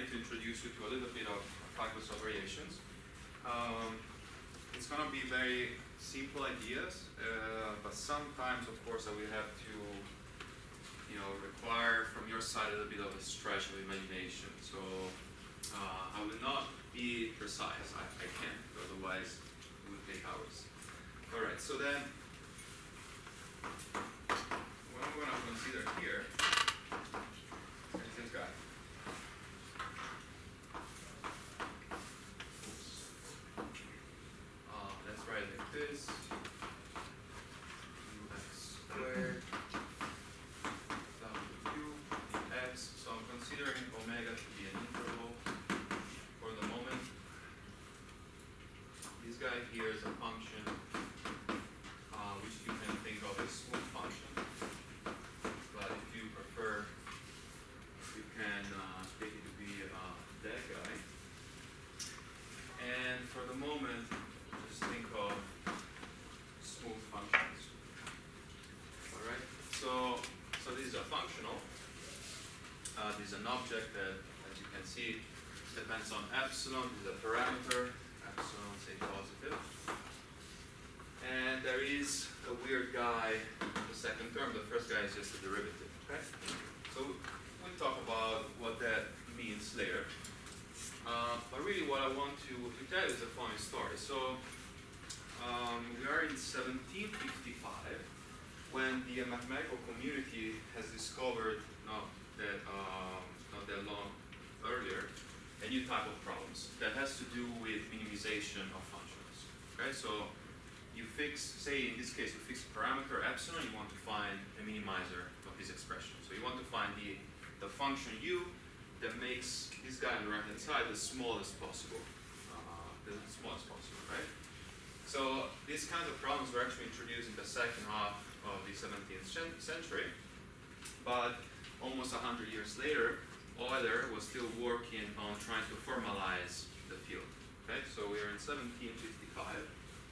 need to introduce you to a little bit of calculus of variations. It's going to be very simple ideas, but sometimes, of course, I will have to, require from your side a little bit of a stretch of imagination. So I will not be precise. I can't, otherwise it would take hours. All right. So then, what I'm going to consider here is this guy. Let's write it like this. Ux squared w x. So I'm considering omega to be an interval for the moment. This guy here is a function which you can think of as smooth function. But if you prefer, you can take it to be that guy. And for the moment, just think of smooth functions. All right. So this is a functional. This is an object that, as you can see, depends on epsilon. This is a parameter. Epsilon, say positive. And there is a weird guy, the second term. The first guy is just a derivative. Okay. So we'll talk about what that means later. But really what I want to tell you is a funny story. So we are in 1755 when the mathematical community has discovered, not that long earlier, a new type of problems that has to do with minimization of functions. Okay, so you fix, say in this case, you fix a parameter epsilon, you want to find a minimizer of this expression. So you want to find the function u that makes this guy on the right-hand side the smallest possible. Right? So these kinds of problems were actually introduced in the second half of the 17th century, but almost 100 years later, Euler was still working on trying to formalize the field. Okay, so we are in 1755.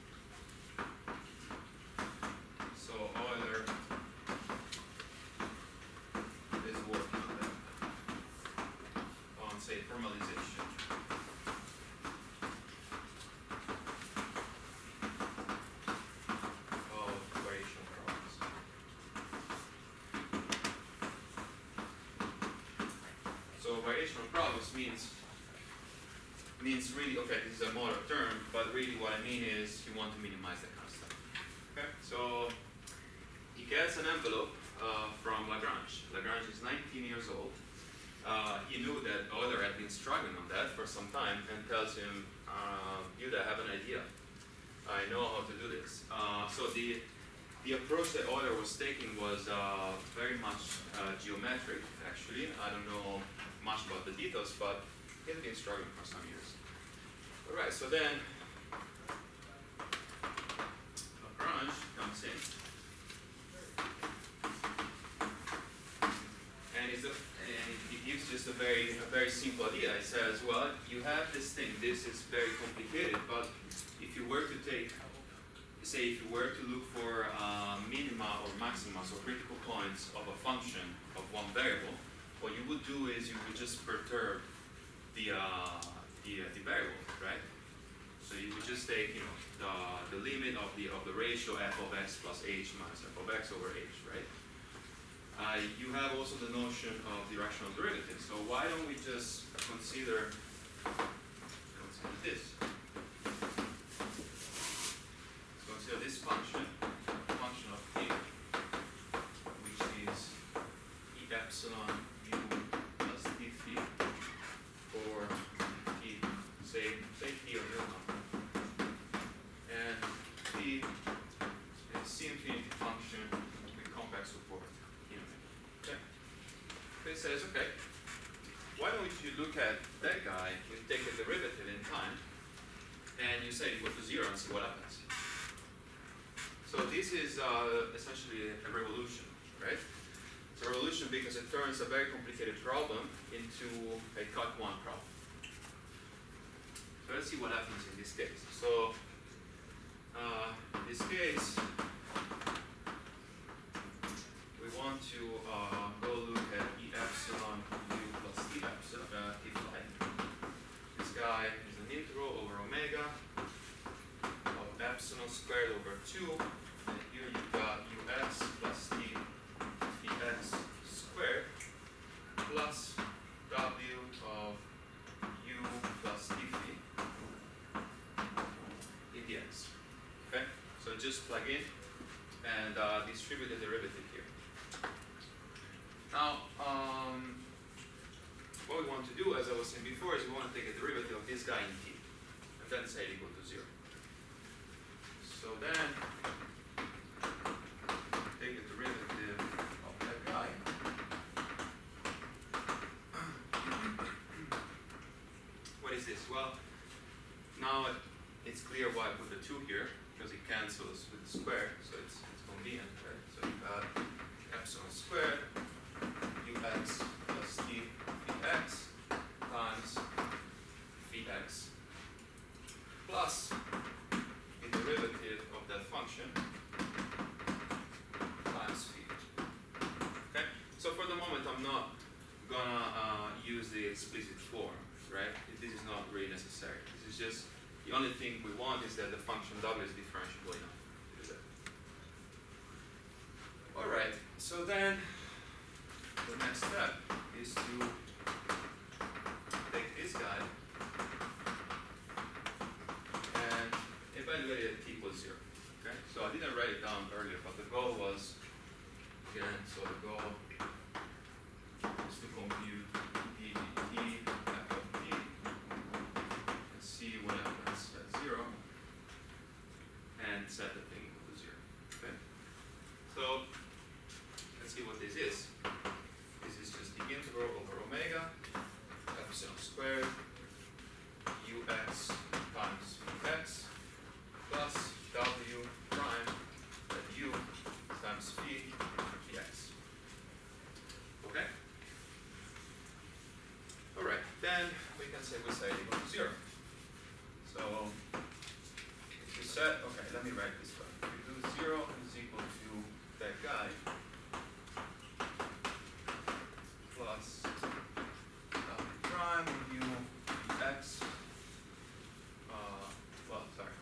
So Euler is working on that, on say formalization. Of variational problems. So variational problems means really, okay, this is a motor term, but really what I mean is you want to minimize that kind of stuff. Okay, so he gets an envelope from Lagrange. Lagrange is 19 years old. He knew that Euler had been struggling on that for some time and tells him, Yuda, I have an idea. I know how to do this. So the approach that Euler was taking was very much geometric, actually. I don't know much about the details, but he had been struggling for some years. All right, so then Lagrange comes in. And he gives just a very simple idea. He says, well, you have this thing. This is very complicated, but if you were to take, say, if you were to look for minima or maxima, so critical points of a function of one variable, what you would do is you would just perturb the variable, right? So you would just take, the limit of the ratio f of x plus h minus f of x over h, right? You have also the notion of the rational derivative. So why don't we just consider this? Let's consider this function of t, which is e epsilon mu plus t phi for t, say t or real number. And t is C infinity function with compact support. Okay. It says, okay, why don't you look at that guy, you take a derivative in time, and you say equal to 0 and see what happens. So this is essentially a revolution, right? It's a revolution because it turns a very complicated problem into a cut one problem. So let's see what happens in this case. So in this case, we want to go look at E epsilon u plus T epsilon, T phi. epsilon squared over 2, and here you've got ux plus t dx squared plus w of u plus t phi dx. Okay, so just plug in and distribute the derivative here. Now, what we want to do, as I was saying before, is we want to take a derivative of this guy in t, and then set it equal to 0. So then, take the derivative of that guy. What is this? Well, now it's clear why I put the 2 here, because it cancels with the square, so it's convenient, right? So you've got epsilon squared ux plus t phi x times phi x plus the derivative of that function times phi. Okay? So for the moment I'm not gonna use the explicit form, right? This is not really necessary. This is just, the only thing we want is that the function w is differentiable enough to do that. Alright, so then the next step is to take this guy and evaluate it at t equals 0. Okay? So I didn't write it down earlier, but the goal was, again, so the goal is to compute d dt f of t and see what happens at 0 and set the thing equal to 0. Okay? So let's see what this is. This is just the integral over omega epsilon squared ux times x plus w prime at u times phi dx. Okay? Alright, then we can say we set it equal to 0. So if you set, okay, let me write this one. If you do 0 is equal to that guy plus w prime of u x, well, sorry.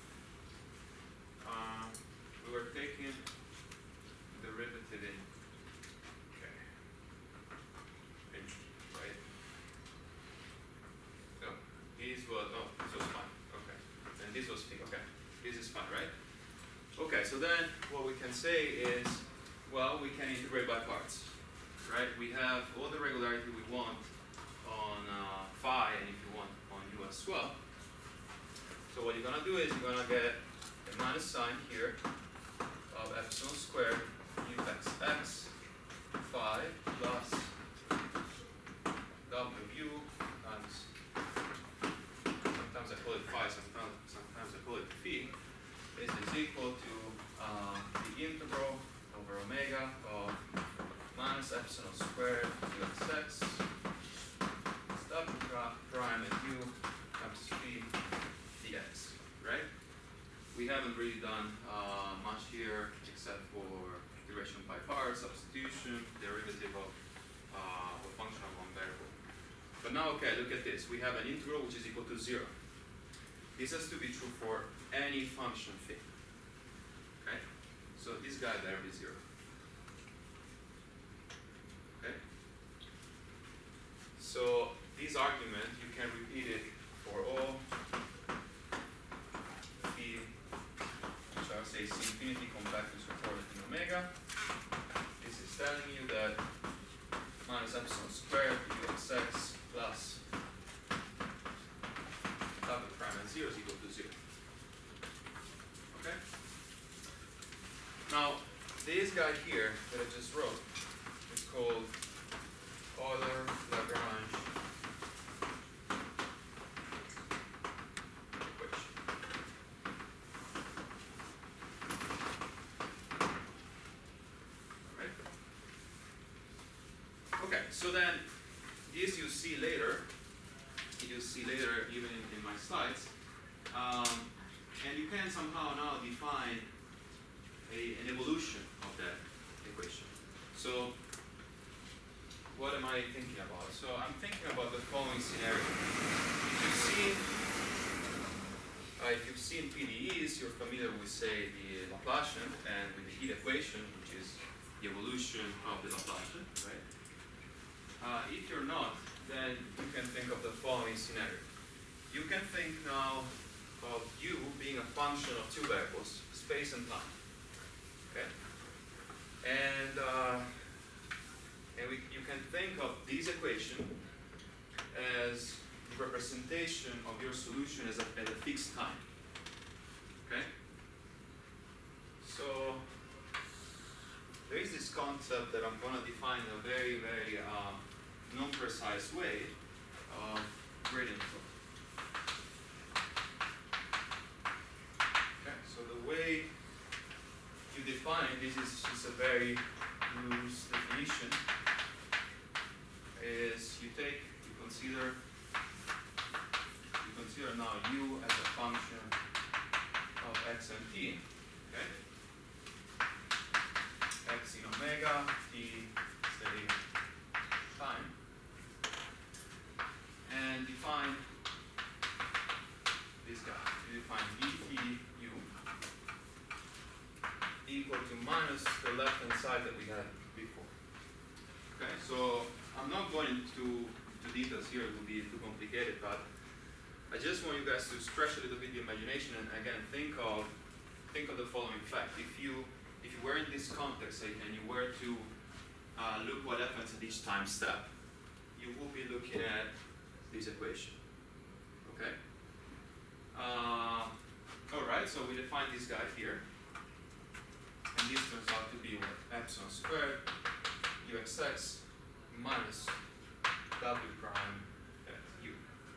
We were taking derivative in, okay, in, right? No, this was, oh, this was fine, okay. And this was, okay, this is fine, right? Okay, so then what we can say is, well, we can integrate by parts. Right, we have all the regularity we want on phi, and if you want on u as well. So what you're gonna do is you're gonna get a minus sign here of epsilon squared ux x phi plus w of u times, sometimes I call it phi, sometimes I call it phi. This is equal to the integral over omega of minus epsilon squared ux x w prime at u times phi dx, right? We haven't really done much here except for integration by parts, substitution, derivative of a function of one variable. But now, okay, look at this. We have an integral which is equal to 0. This has to be true for any function phi. Okay? So this guy better be 0. Okay? So this argument, you can repeat it for all phi, which I would say is infinity compactly supported in omega. This is telling you that minus epsilon squared uxx plus w prime at 0 is equal to 0. Okay? Now, this guy here that I just wrote is called Euler-Lagrange equation. Alright? Okay, so then this you see later. You'll see later even in my slides. And you can somehow now define an evolution of that equation. So what am I thinking about? So I'm thinking about the following scenario. You see, if you've seen PDEs, you're familiar with, say, the Laplacian and with the heat equation, which is the evolution of the Laplacian, right? If you're not, then you can think of the following scenario. You can think now of u being a function of two variables, space and time. Okay? And you can think of this equation as the representation of your solution as at a fixed time. Okay? So there is this concept that I'm going to define in a very, very non-precise way of gradient flow. Okay, so the way you define it, this is just a very loose definition, is you consider now u as a function of x and t, okay? X in omega, t steady time, and define this guy. You define dt u equal to minus the left-hand side that we had before. Okay, so I'm not going to details here, it will be too complicated, but I just want you guys to stretch a little bit the imagination and again think of the following fact. If you were in this context and you were to look what happens at each time step, you will be looking at this equation. Okay? Alright, so we define this guy here. And this turns out to be what? Epsilon squared uxx minus w prime at u.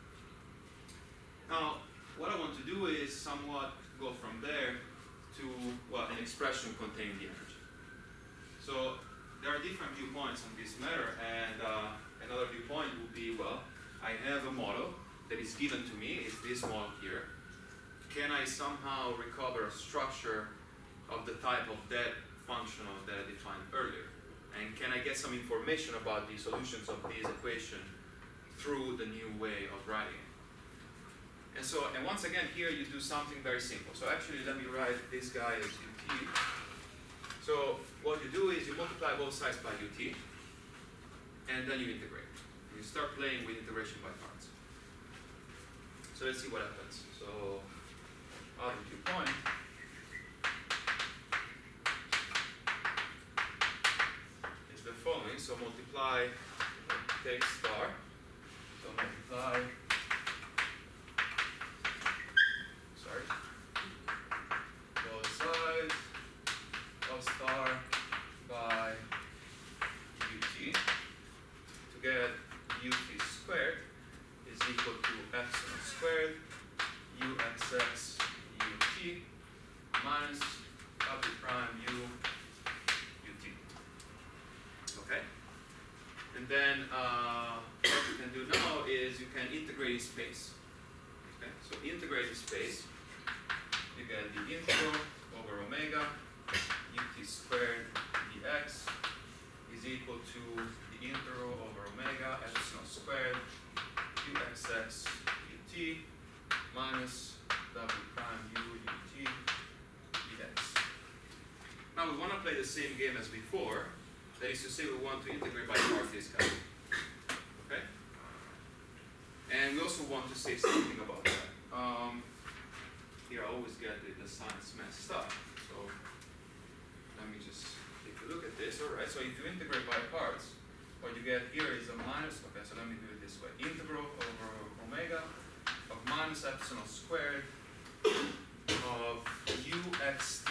Now, what I want to do is somewhat go from there to, well, an expression containing the energy. So there are different viewpoints on this matter, and another viewpoint would be, well, I have a model that is given to me, it's this model here. Can I somehow recover a structure of the type of that functional that I defined earlier? And can I get some information about the solutions of this equation through the new way of writing it? And once again, here you do something very simple. So actually, let me write this guy as ut. So what you do is you multiply both sides by ut, and then you integrate. You start playing with integration by parts. So let's see what happens. So other viewpoint. Is the following. So multiply, take star. So multiply. Both sides of star by ut to get ut squared is equal to epsilon squared uxx ut minus w prime u ut. Okay? And then what you can do now is you can integrate in space. Okay? So integrate in space. You get the integral over omega ut squared dx is equal to the integral over omega epsilon squared uxx ut minus w prime u ut dx. Now we want to play the same game as before. That is to say, we want to integrate by parts this guy. Okay? And we also want to say something about that. Here I always get the signs messed up. So let me just take a look at this. Alright, so if you integrate by parts, what you get here is a minus, okay, so let me do it this way. Integral over omega of minus epsilon squared of uxt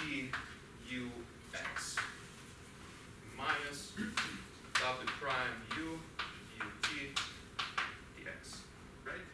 ux minus w prime u ut dx, right?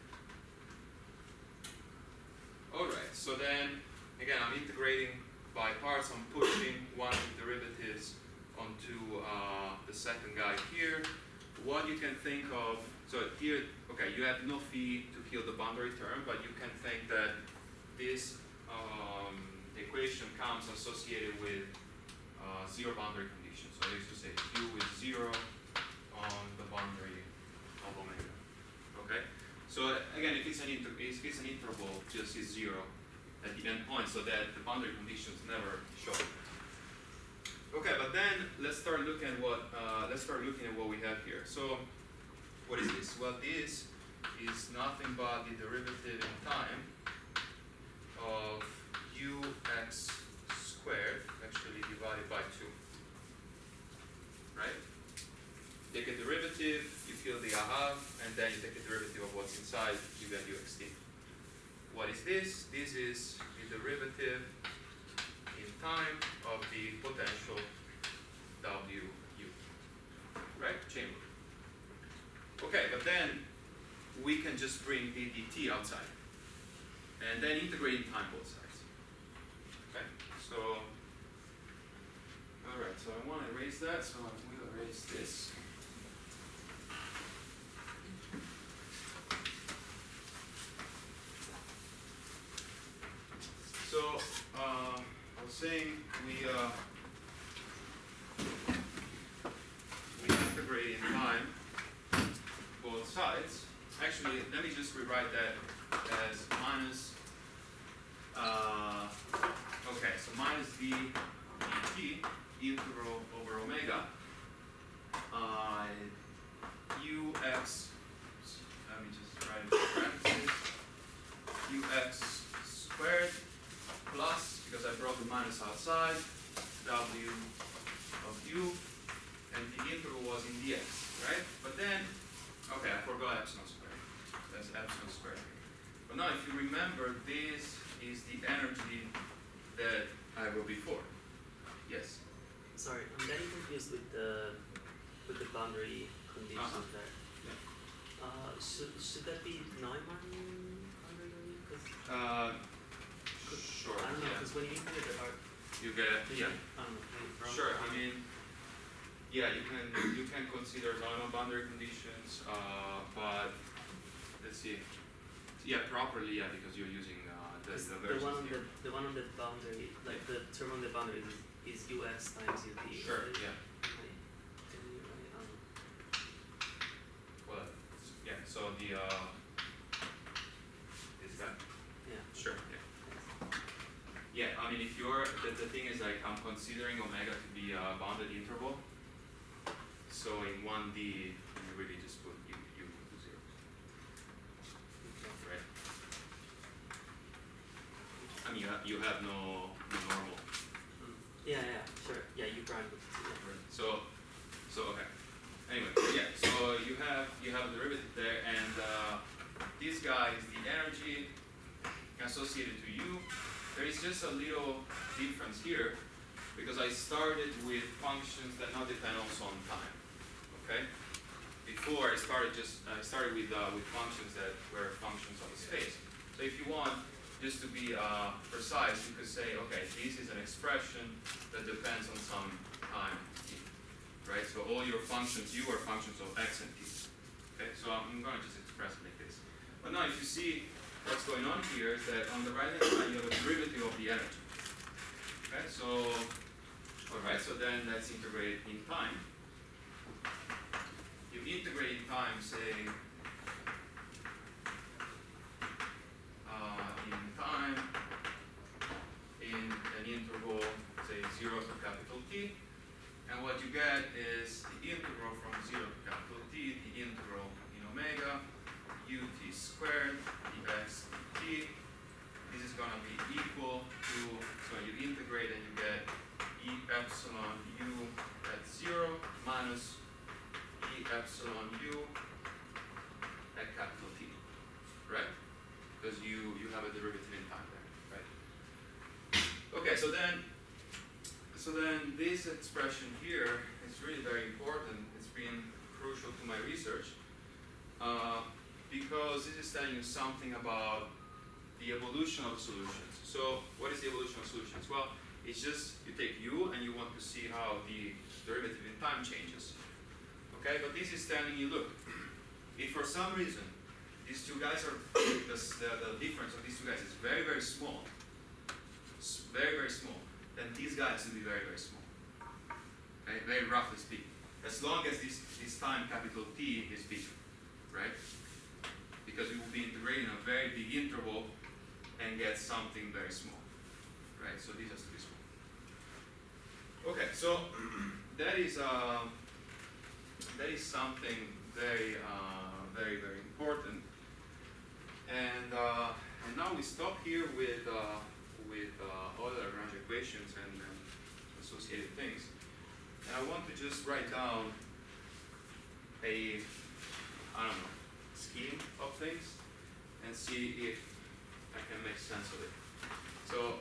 Alright, so then, again, I'm integrating by parts. I'm pushing one of the derivatives onto the second guy here. What you can think of, so here, okay, you have no phi to heal the boundary term, but you can think that this equation comes associated with zero boundary condition. So I used to say u is 0 on the boundary of omega. Okay? So again, if it's an interval, just is 0 at the endpoint so that the boundary conditions never show. Okay, but then let's start looking at what we have here. So what is this? Well, this is nothing but the derivative in time of ux squared actually divided by 2. Right? Take a derivative, you kill the half, and then you take a derivative of what's inside, you get uxt. What is this? This is the derivative in time of the potential Wu. Right? Chain rule. Okay, but then we can just bring the dt outside. And then integrate in time both sides. Okay? So, alright, so I want to erase that, so I will erase this. So, I was saying we integrate in time both sides. Actually, let me just rewrite that as minus, okay, so minus d dt integral over omega ux, let me just write it in parentheses, ux squared plus, because I brought the minus outside, w of u, and the integral was in dx, right? But then, okay, I forgot epsilon squared. That's epsilon squared. But now if you remember, this is the energy that I wrote before. Yes? Sorry, I'm getting confused with the boundary conditions there. Yeah. Should that be Neumann boundary condition? Sure. I don't know, Yeah. because when you integrate the part, You get, yeah. I don't know. Sure. I mean, yeah, you can consider Neumann boundary conditions, but let's see. Yeah, properly, yeah, because you're using the versions here. The one on the boundary, like the term on the boundary is ux times ut. Sure. Yeah. Well, yeah. So the is that? Yeah. Sure. Yeah. Yeah. I mean, if you're the thing is like I'm considering omega to be a bounded interval. So in 1D, you really just put u to 0. Right? I mean, you have no normal. Yeah, sure. Yeah, you prime it. So okay. Anyway, yeah. So you have a derivative there, and this guy is the energy associated to u. There is just a little difference here because I started with functions that now depend also on time. Okay. Before I started with functions that were functions of the space. So if you want, just to be precise, you could say, okay, this is an expression that depends on some time t, right? So all your functions, u are functions of x and t. Okay, so I'm going to just express it like this. But now if you see what's going on here is that on the right hand side you have a derivative of the energy. Okay, so, alright, so then let's integrate in time. You integrate in time, say, in time, in an interval, say 0 to capital T, and what you get is the integral from 0 to capital T, the integral in omega, ut squared, dx dt. This is going to be equal to, so you integrate and you get e epsilon u at 0 minus e epsilon u at capital T, right? Because you have a derivative in time there, right? Okay, so then this expression here is really very important. It's been crucial to my research because this is telling you something about the evolution of solutions. So what is the evolution of solutions? Well, it's just you take u and you want to see how the derivative in time changes. Okay, but this is telling you, look, if for some reason these two guys are, the difference of these two guys is very, very small, very, very small, then these guys will be very, very small. Okay, very roughly speaking. As long as this time capital T is big, right? Because we will be integrating a very big interval, and get something very small, right? So this has to be small. Okay, so that is something very, very important. And now we stop here with Euler-Lagrange equations and associated things. And I want to just write down a, I don't know, scheme of things and see if I can make sense of it. So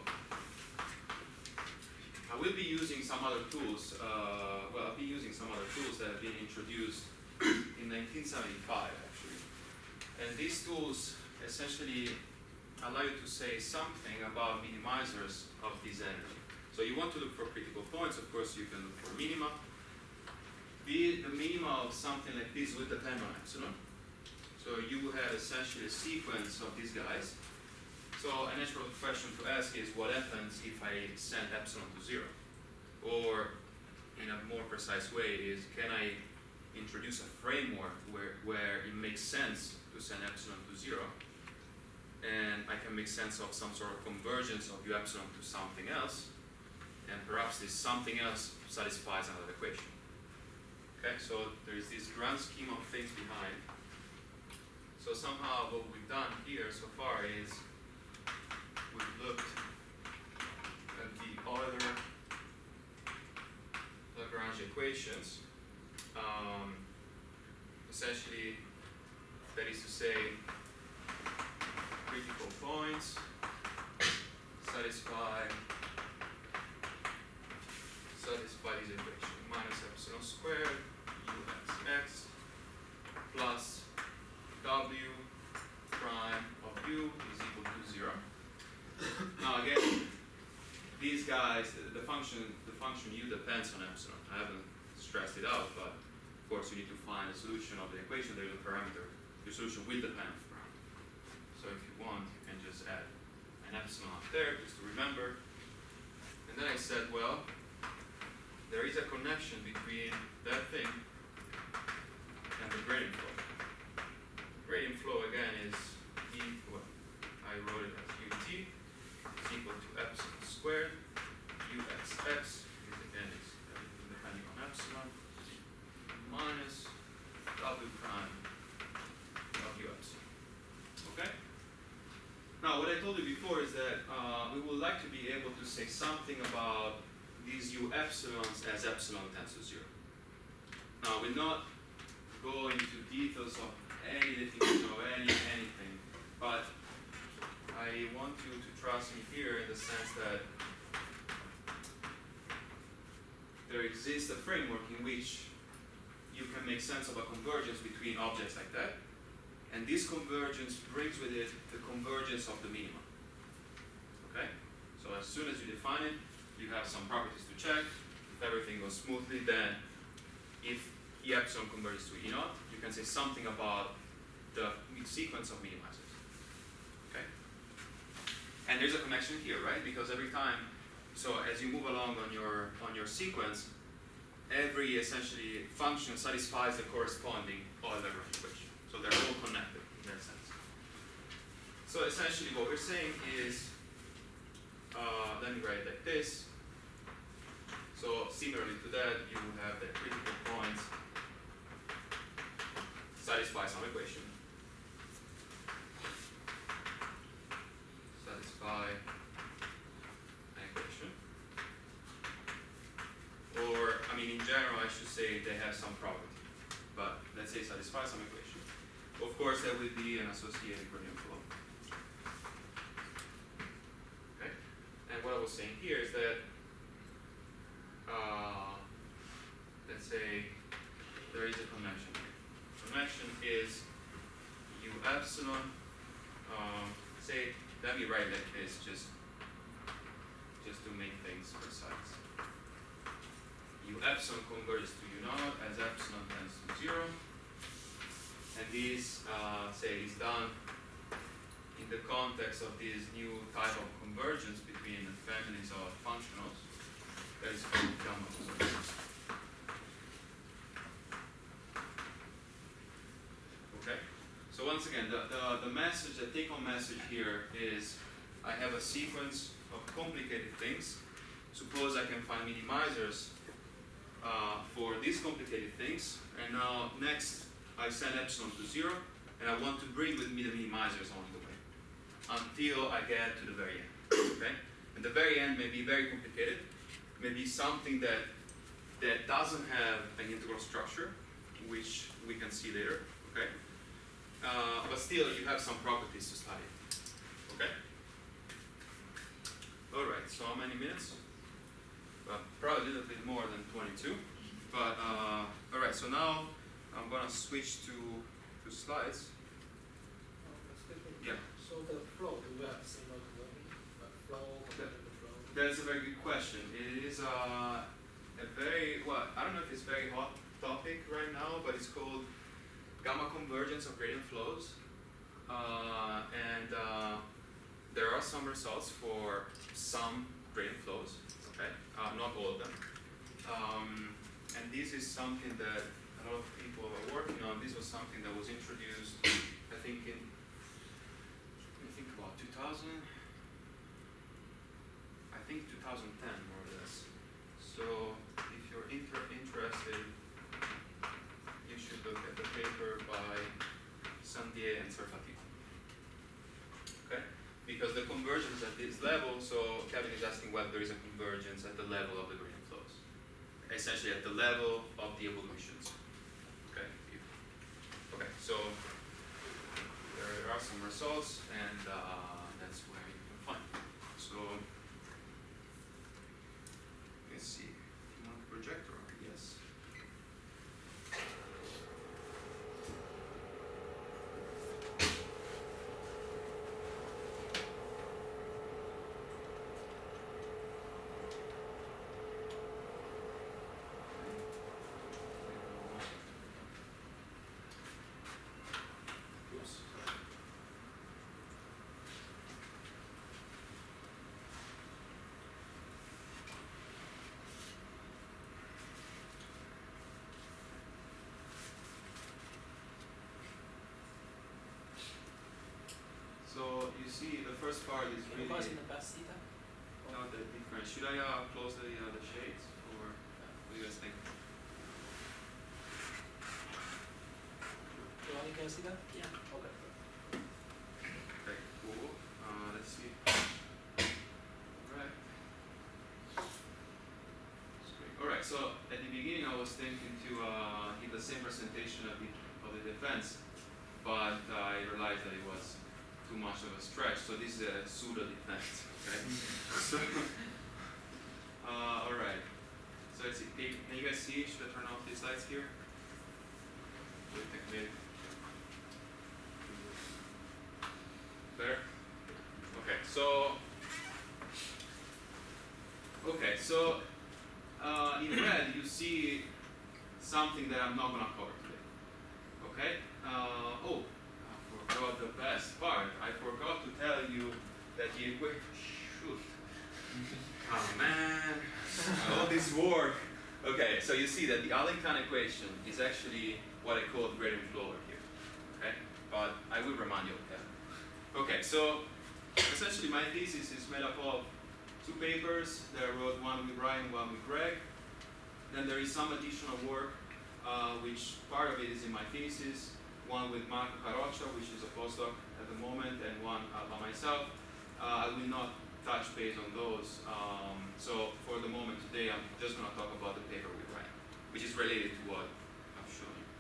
I will be using some other tools. I'll be using some other tools that have been introduced in 1975, actually. And these tools essentially allow you to say something about minimizers of this energy. So you want to look for critical points. Of course, you can look for minima. The minima of something like this would depend on epsilon. So you have essentially a sequence of these guys. So a natural question to ask is, what happens if I send epsilon to 0? Or, in a more precise way, is can I introduce a framework where it makes sense to send epsilon to 0, and I can make sense of some sort of convergence of u epsilon to something else, and perhaps this something else satisfies another equation. Okay, so there is this grand scheme of things behind. So somehow what we've done here so far is we've looked at the Euler-Lagrange equations. Essentially, that is to say, critical points satisfy this equation: minus epsilon squared uxx plus w prime of u is equal to 0. Now again, these guys, the function u depends on epsilon. I haven't stressed it out, but of course you need to find a solution of the equation. There is a parameter. Your solution will depend on the parameter. So if you want, you can just add an epsilon up there, just to remember. And then I said, well, there is a connection between that thing and the gradient flow. Gradient flow again is I wrote it as ut is equal to epsilon squared uxx, because again is depending on epsilon, minus w prime of u epsilon. Okay? Now what I told you before is that we would like to be able to say something about these u epsilons as epsilon tends to 0. Now we're not going into details of any definition of anything, but I want you to trust me here in the sense that there exists a framework in which you can make sense of a convergence between objects like that, and this convergence brings with it the convergence of the minima. Okay? So as soon as you define it, you have some properties to check. If everything goes smoothly, then if E epsilon converges to E naught, you can say something about the sequence of minimizers. Okay? And there's a connection here, right? Because every time, so as you move along on your sequence, every essentially function satisfies the corresponding Euler-Lagrange equation. So they're all connected in that sense. So essentially what we're saying is, let me write it like this. So similarly to that, you will have the critical points satisfy some equation. Satisfy an equation. Or, I mean, in general, I should say they have some property. But let's say satisfy some equation. Of course, there will be an associated gradient flow. Okay? And what I was saying here is that let's say there is a connection here. Connection is u epsilon. Say, let me write like this, just to make things precise. U epsilon converges to u naught as epsilon tends to 0, and this say is done in the context of this new type of convergence between families of functionals. That is called gamma convergence. Okay, so once again, the message, the take-home message here is I have a sequence of complicated things. Suppose I can find minimizers for these complicated things, and now next I set epsilon to 0, and I want to bring with me the minimizers along the way until I get to the very end. Okay? And the very end may be very complicated, may be something that doesn't have an integral structure, which we can see later. Okay? But still, you have some properties to study. Okay? All right. So how many minutes? Probably a little bit more than 22. But all right. So now I'm gonna switch to slides. Yeah. So the flow, do we have similar to flow compared to the flow? That's a very good question. It is a very, well, I don't know if it's a very hot topic right now, but it's called gamma convergence of gradient flows. There are some results for some gradient flows, okay? Not all of them. And this is something that a lot of people are working on. This was something that was introduced, I think about 2000, I think 2010 more or less. So if you're interested, you should look at the paper by Sandier and Sarfati. Okay? Because the convergence at this level, so Kevin is asking whether there is a convergence at the level of the gradient flows. Essentially at the level of the evolutions. Okay? Okay, so there are some results, and that's where you can find it. So let's see. You want a projector? Yes. Oops. So you see, the first part is Can you really pass in the past theta? not that different. Should I close the shades, or what do you guys think? You only can see that? Yeah. Okay. Okay, cool. Let's see. Alright. Alright, so at the beginning I was thinking to give the same presentation of the defense, but I realized that it was too much of a stretch, so this is a pseudo defense. Okay? So, alright. So let's see. Can you guys see? Should I turn off these lights here? Better? Okay, so in red you see something that I'm not going to cover today. Okay? Oh, I forgot the best part. I forgot to tell you that the equation. Shoot. Oh man. All this work. Okay, so you see that the Arlington equation is actually what I call gradient flow over here. Okay? But I will remind you of that. Okay, so essentially my thesis is made up of two papers that I wrote, one with Brian, one with Greg. Then there is some additional work, which part of it is in my thesis, one with Marco Caroccia, which is a postdoc at the moment, and one by myself. I will not touch base on those. So for the moment today, I'm just going to talk about the paper with Brian, which is related to what I've shown you.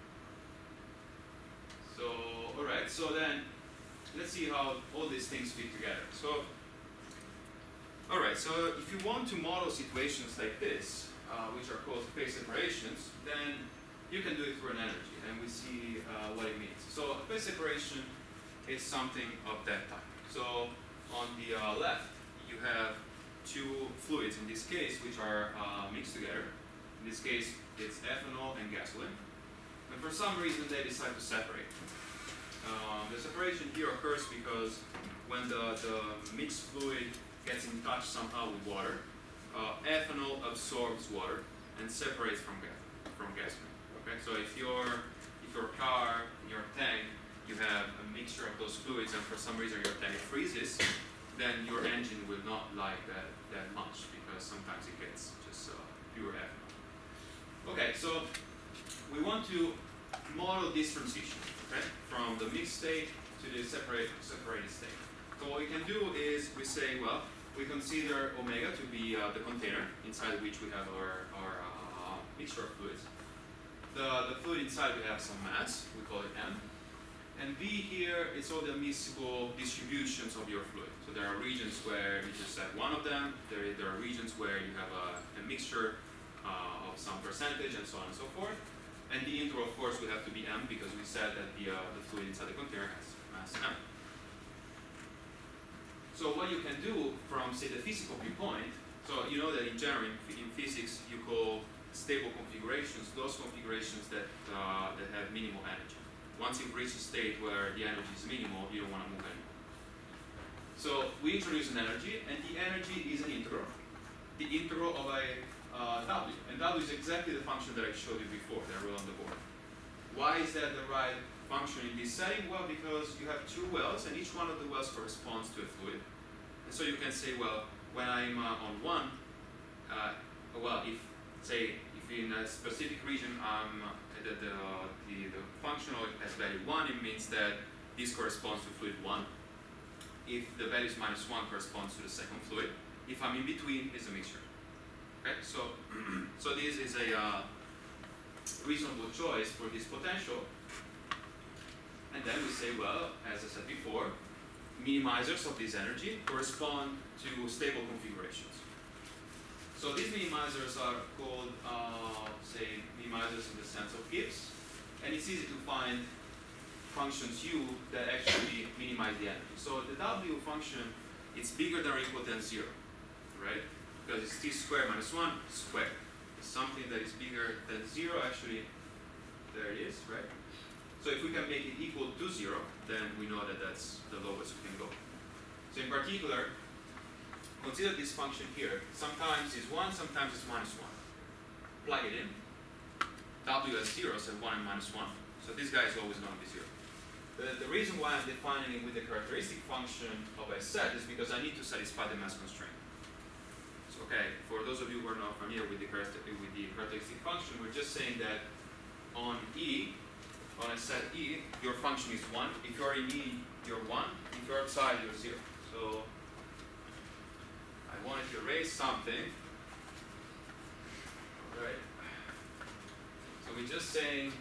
So, all right, so then let's see how all these things fit together. So, all right, so if you want to model situations like this, which are called phase separations, then you can do it through an energy, and we see what it means. So a phase separation is something of that type. So on the left, you have two fluids in this case, which are mixed together. In this case, it's ethanol and gasoline. And for some reason, they decide to separate. The separation here occurs because when the mixed fluid gets in touch somehow with water, ethanol absorbs water and separates from gasoline. Okay, so if your car, your tank, you have a mixture of those fluids, and for some reason your tank freezes, then your engine will not like that much, because sometimes it gets just pure ethanol. Okay, so we want to model this transition, okay, from the mixed state to the separated state. So what we can do is we say, well, we consider omega to be the container inside which we have our mixture of fluids. The fluid inside, we have some mass, we call it M. And V here is all the miscible distributions of your fluid. So there are regions where you just add one of them, there are regions where you have a mixture of some percentage, and so on and so forth. And the integral, of course, would have to be M, because we said that the fluid inside the container has mass M. So what you can do from, say, the physical viewpoint, so you know that in general, in physics, you call stable configurations those configurations that have minimal energy. Once you've reached a state where the energy is minimal, you don't want to move anymore. So we introduce an energy, and the energy is an integral. The integral of a W. And W is exactly the function that I showed you before, that I wrote on the board. Why is that the right function in this setting? Well, because you have two wells, and each one of the wells corresponds to a fluid. And so you can say, well, when I'm on one, well, if in a specific region the functional has value 1, it means that this corresponds to fluid 1. If the value is -1, corresponds to the second fluid. If I'm in between, it's a mixture. Okay, so this is a reasonable choice for this potential. And then we say, well, as I said before, minimizers of this energy correspond to stable configurations. So these minimizers are called, say, minimizers in the sense of Gibbs. And it's easy to find functions U that actually minimize the energy. So the W function, it's bigger than or equal than 0, right? Because it's t squared minus 1 squared. It's something that is bigger than 0, actually, there it is, right? So if we can make it equal to 0, then we know that that's the lowest we can go. So in particular, consider this function here. Sometimes it's 1, sometimes it's -1. Plug it in. W has 0, so 1 and -1. So this guy is always going to be 0. The reason why I'm defining it with the characteristic function of a set is because I need to satisfy the mass constraint. So, okay, for those of you who are not familiar with the characteristic function, we're just saying that on E, on a set E, your function is 1. If you're in E, you're 1. If you're outside, you're 0. So I wanted to erase something. Alright. So we're just saying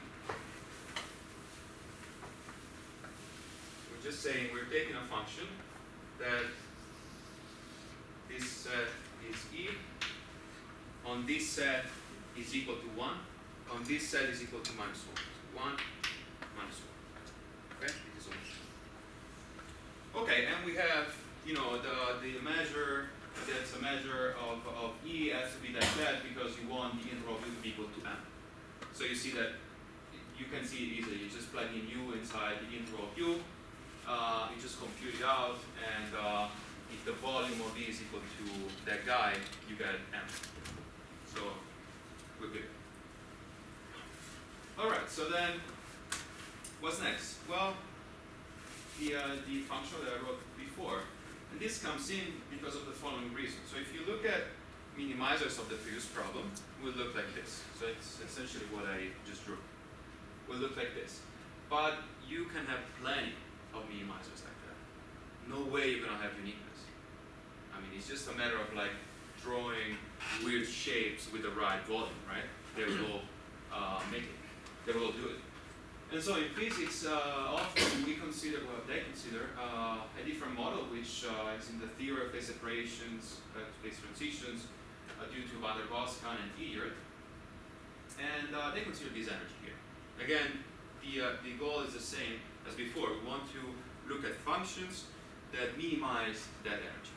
we're taking a function that this set is E. On this set is equal to 1. On this set is equal to -1. 1, -1. Okay? It is all. Okay, and we have, you know, the measure, that's a measure of E has to be like that because you want the integral of U to be equal to M. So you see that you can see it easily. You just plug in U inside the integral of U, you just compute it out, and if the volume of E is equal to that guy, you get M. So we're good. Alright, so then what's next? Well, the function that I wrote before, and this comes in because of the following reason. So if you look at minimizers of the previous problem, it will look like this. So it's essentially what I just drew. It will look like this. But you can have plenty of minimizers like that. No way you're going to have uniqueness. I mean, it's just a matter of like drawing weird shapes with the right volume, right? They will all make it. They will all do it. And so in physics, often we consider, well, they consider a different model, which is in the theory of phase separations, phase transitions, due to van der Waals-Kahn and Eert. And they consider this energy here. Again, the goal is the same as before. We want to look at functions that minimize that energy.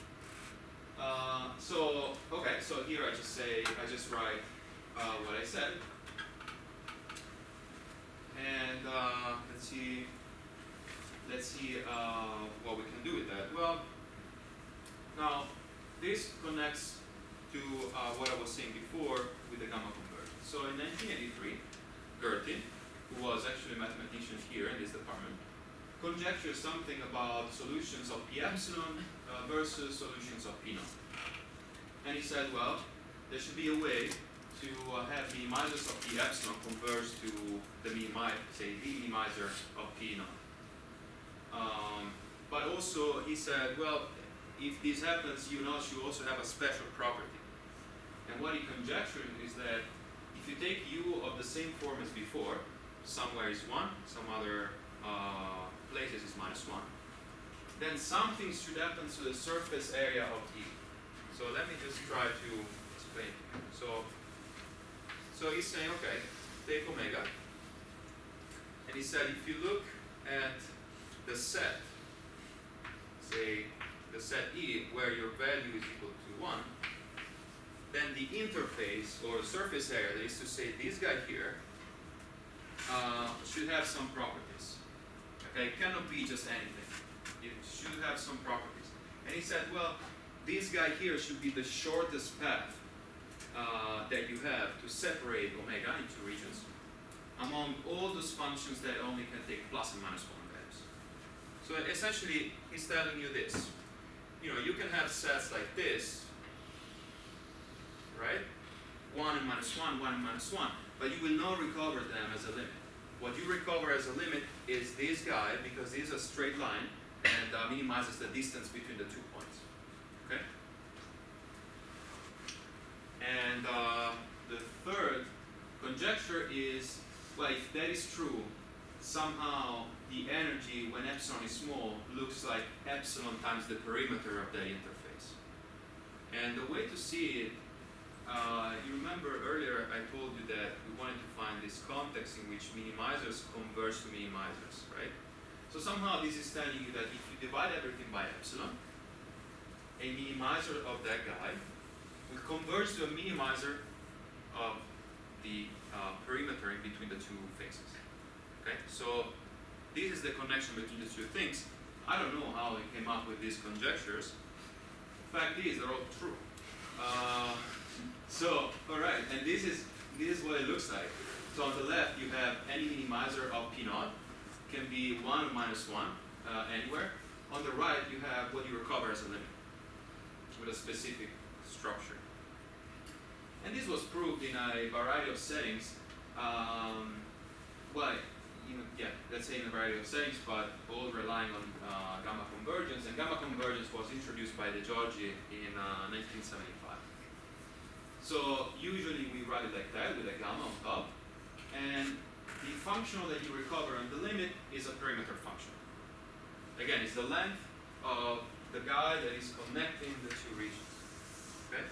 Okay, so here I just write what I said. And let's see what we can do with that. Well, now this connects to what I was saying before with the gamma conversion. So in 1983, Gertin, who was actually a mathematician here in this department, conjecture something about solutions of P epsilon versus solutions of P naught. And he said, well, there should be a way to have minimizers of P epsilon converge to the minimizer of P naught. But also he said, well, if this happens, U naught should also have a special property. And what he conjectured is that if you take U of the same form as before, somewhere is 1, some other places is -1, then something should happen to the surface area of E. So let me just try to explain. So he's saying, okay, take omega, and he said if you look at the set, say the set E where your value is equal to 1, then the interface or surface area, that is to say this guy here, should have some properties. Okay, it cannot be just anything. It should have some properties. And he said, well, this guy here should be the shortest path that you have to separate omega into regions among all those functions that only can take plus and minus 1 values. So essentially, he's telling you this. You know, you can have sets like this, right? 1 and -1, 1 and -1, but you will not recover them as a limit. What you recover as a limit is this guy, because this is a straight line and minimizes the distance between the 2 points. Okay? And the third conjecture is, well, if that is true, somehow the energy when epsilon is small looks like epsilon times the perimeter of that interface. And the way to see it, you remember earlier I told you that we wanted to find this context in which minimizers converge to minimizers, right? So somehow this is telling you that if you divide everything by epsilon, a minimizer of that guy will converge to a minimizer of the perimeter in between the two faces. Okay, so this is the connection between the two things. I don't know how they came up with these conjectures. The fact is, they're all true. So, all right, and this is what it looks like. So on the left, you have any minimizer of P naught, can be 1 or -1 anywhere. On the right, you have what you recover as a limit with a specific structure. And this was proved in a variety of settings. Well, let's say in a variety of settings, but all relying on gamma convergence. And gamma convergence was introduced by De Giorgi in 1975. So usually we write it like that with a gamma on top, and the functional that you recover on the limit is a perimeter function. Again, it's the length of the guy that is connecting the two regions. Okay.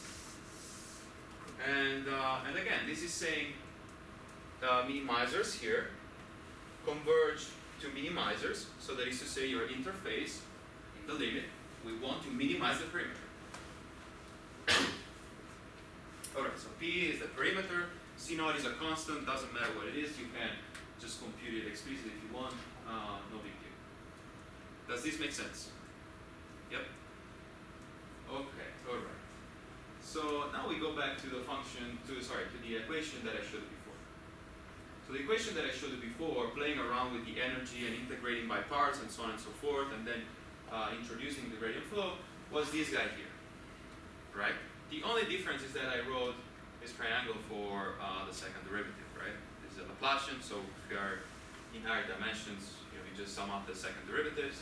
And again, this is saying minimizers here converge to minimizers, so that is to say your interface in the limit, we want to minimize the perimeter. Alright, so P is the perimeter, C naught is a constant, doesn't matter what it is, you can just compute it explicitly if you want, no big deal. Does this make sense? Yep? Okay, alright. So now we go back to the the equation that I showed you before. So the equation that I showed you before, playing around with the energy and integrating by parts and so on and so forth, and then introducing the gradient flow, was this guy here, right? The only difference is that I wrote this triangle for the second derivative, right? This is a Laplacian, so if we are in higher dimensions, you just sum up the second derivatives.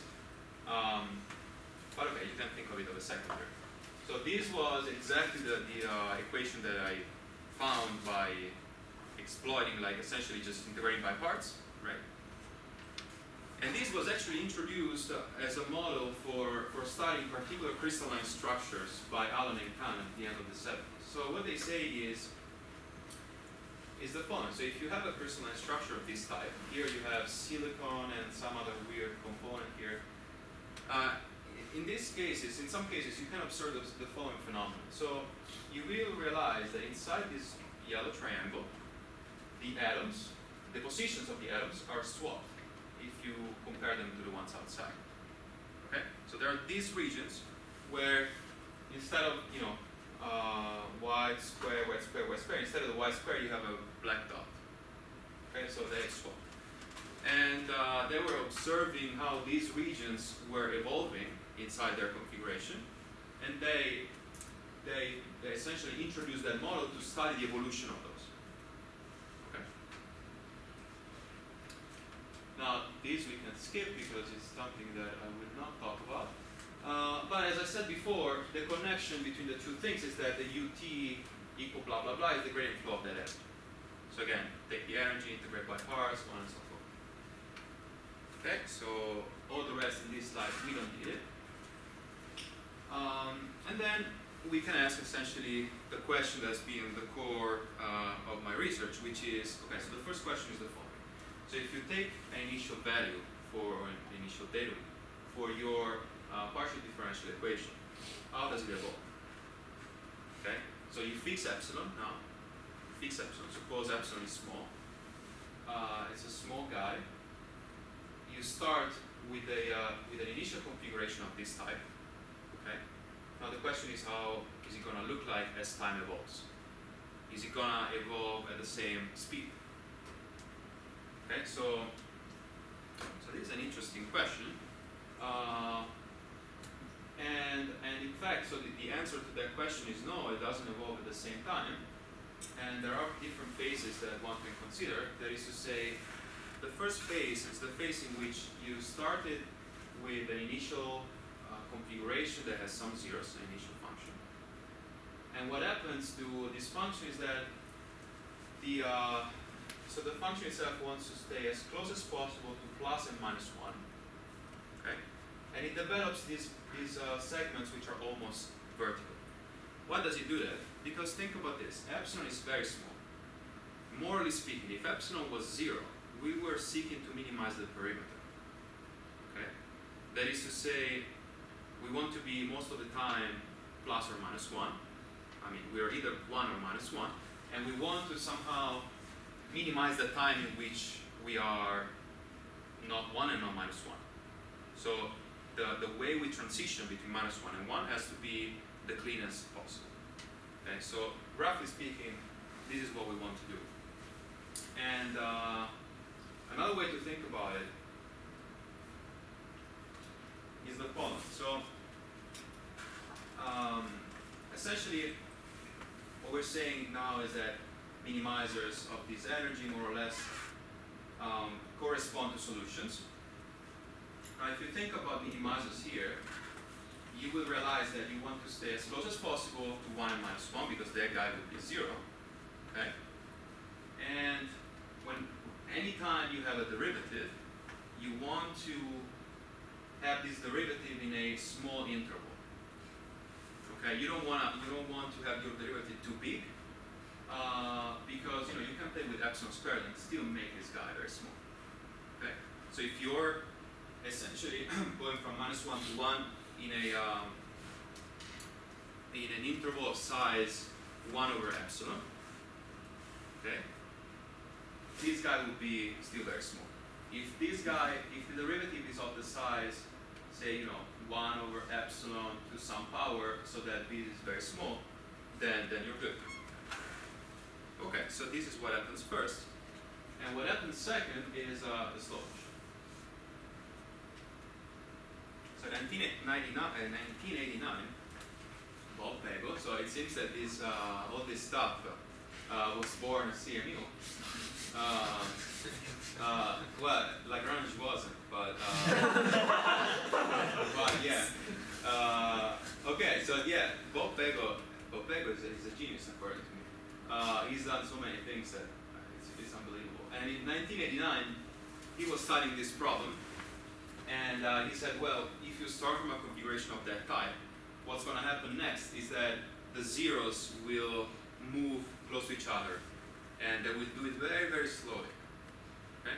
But okay, you can think of it as a second derivative. So this was exactly the equation that I found by exploiting, like essentially just integrating by parts, right? And this was actually introduced as a model for studying particular crystalline structures by Allen and Kahn at the end of the 70s. So what they say is the following. So if you have a crystalline structure of this type, here you have silicon and some other weird component here. In these cases, in some cases, you can observe the following phenomenon. So you will realize that inside this yellow triangle, the atoms, the positions of the atoms are swapped if you compare them to the ones outside. Okay? So there are these regions where instead of, white square, white square, instead of the white square, you have a black dot. Okay? So they swap. And they were observing how these regions were evolving inside their configuration, and they essentially introduced that model to study the evolution of those. Okay. Now, these we can skip because it's something that I will not talk about. But as I said before, the connection between the two things is that the UT equal blah blah blah is the gradient flow of that energy. So again, take the energy, integrate by parts, so on and so forth. Okay, so all the rest in this slide, we don't need it. And then we can ask essentially the question that's being the core of my research, which is, okay, so the first question is the following. So if you take an initial value for an initial datum for your partial differential equation, how does it evolve? Okay, so you fix epsilon now. Fix epsilon. Suppose epsilon is small. It's a small guy. You start with an initial configuration of this type. Okay. Now the question is, how is it going to look like as time evolves? Is it going to evolve at the same speed? Okay. So this is an interesting question. And in fact, so the answer to that question is no, it doesn't evolve at the same time. And there are different phases that one can consider. That is to say, the first phase is the phase in which you started with an initial configuration that has some zeros, an initial function. And what happens to this function is that so the function itself wants to stay as close as possible to plus and minus 1. Okay? And it develops these segments which are almost vertical. Why does it do that? Because think about this, epsilon is very small. Morally speaking, if epsilon was 0, we were seeking to minimize the perimeter. Okay? That is to say, we want to be most of the time plus or minus 1. I mean, we are either 1 or minus 1. And we want to somehow minimize the time in which we are not 1 and not minus 1. So the way we transition between minus 1 and 1 has to be the cleanest possible. Okay, so roughly speaking, this is what we want to do. And another way to think about it is the following. So essentially, what we're saying now is that minimizers of this energy more or less correspond to solutions. Now, if you think about minimizers here, you will realize that you want to stay as close as possible to 1 and minus 1 because that guy would be 0. Okay? And anytime you have a derivative, you want to have this derivative in a small interval. Okay? You don't want to have your derivative too big because you can play with epsilon squared and still make this guy very small. Okay? So if you're essentially going from minus 1 to 1 in an interval of size 1 over epsilon, okay, this guy would be still very small. If the derivative is of the size, say, 1 over epsilon to some power, so that this is very small, then you're good. Okay, so this is what happens first. And what happens second is the slope. So 1989, Bob Pego, so it seems that all this stuff was born at CMU. Well, Lagrange wasn't, but yeah. Okay, so yeah, Bob Pego is a genius according to me. He's done so many things that it's unbelievable. And in 1989, he was studying this problem. And he said, well, if you start from a configuration of that type, what's going to happen next is that the zeros will move close to each other. And they will do it very, very slowly. Okay?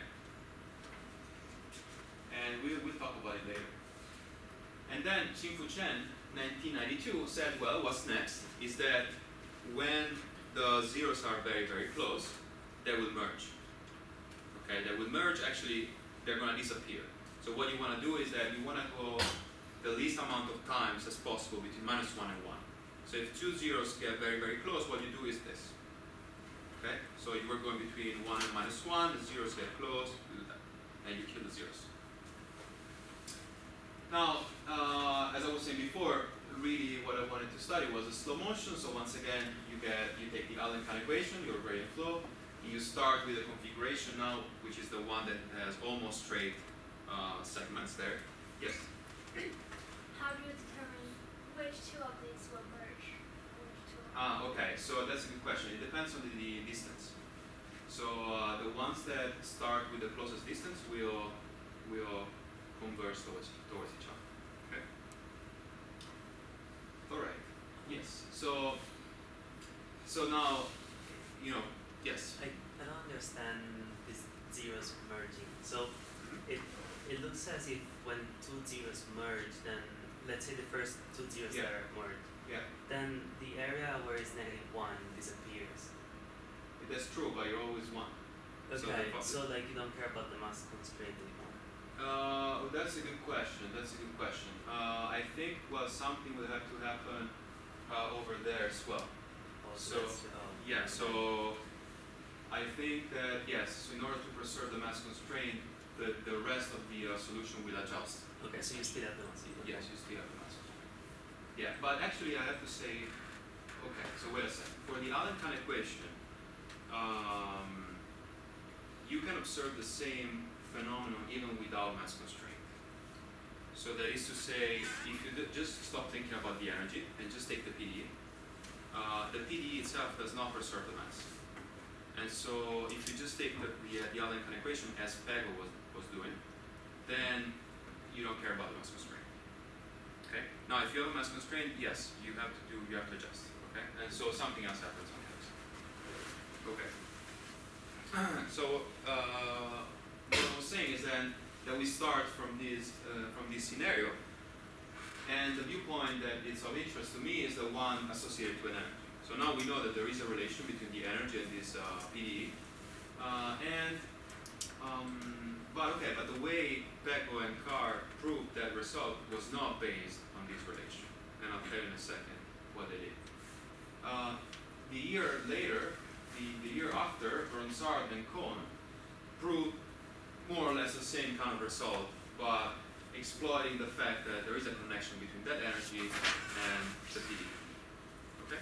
And we'll talk about it later. And then Qingfu Chen, 1992, said, well, what's next is that when the zeros are very, very close, they will merge. Okay, they will merge, actually, they're going to disappear. So what you want to do is that you want to go the least amount of times as possible between minus 1 and 1. So if two zeros get very, very close, what you do is this. Okay? So you were going between 1 and minus 1, the zeros get close, you do that. and you kill the zeros. Now, as I was saying before, really what I wanted to study was the slow motion. So once again, you take the Allen-Kahn equation, your gradient flow, and you start with a configuration now, which is the one that has almost straight segments there. Yes? How do you determine which two of these will merge? Okay, so that's a good question. It depends on the distance. So the ones that start with the closest distance will converge towards each other. Okay. All right. Yes. So now, yes. I don't understand these zeros merging. So it looks as if when two zeros merge, then let's say the first two zeros Yeah. are merged, Yeah. then the area where it's -1 disappears. That's true, but you're always one. Okay, so like you don't care about the mass constraint anymore. That's a good question. I think something will have to happen over there as well. Also, Yeah, so I think that yes, so in order to preserve the mass constraint, the rest of the solution will adjust. okay, so you still have the mass. Yes, you still have the mass constraint. Yeah, but actually I have to say, okay, so wait a second. For the Allen-Kahn equation, you can observe the same phenomenon even without mass constraint. So that is to say, if you just stop thinking about the energy and just take the PDE, the PDE itself does not preserve the mass. And so if you just take the Allen-Kahn equation as Pego was doing, then you don't care about the mass constraint. Okay? Now if you have a mass constraint, yes, you have to adjust. Okay? And so something else happens on the other side. Okay. So what I was saying is then that we start from this scenario, and the viewpoint that is of interest to me is the one associated to an energy. So now we know that there is a relation between the energy and this PDE, but the way Pecco and Carr proved that result was not based on this relation, and I'll tell you in a second what they did. The year later, the year after, Bronsard and Kohn proved more or less the same kind of result, but exploiting the fact that there is a connection between that energy and the PDE. Okay?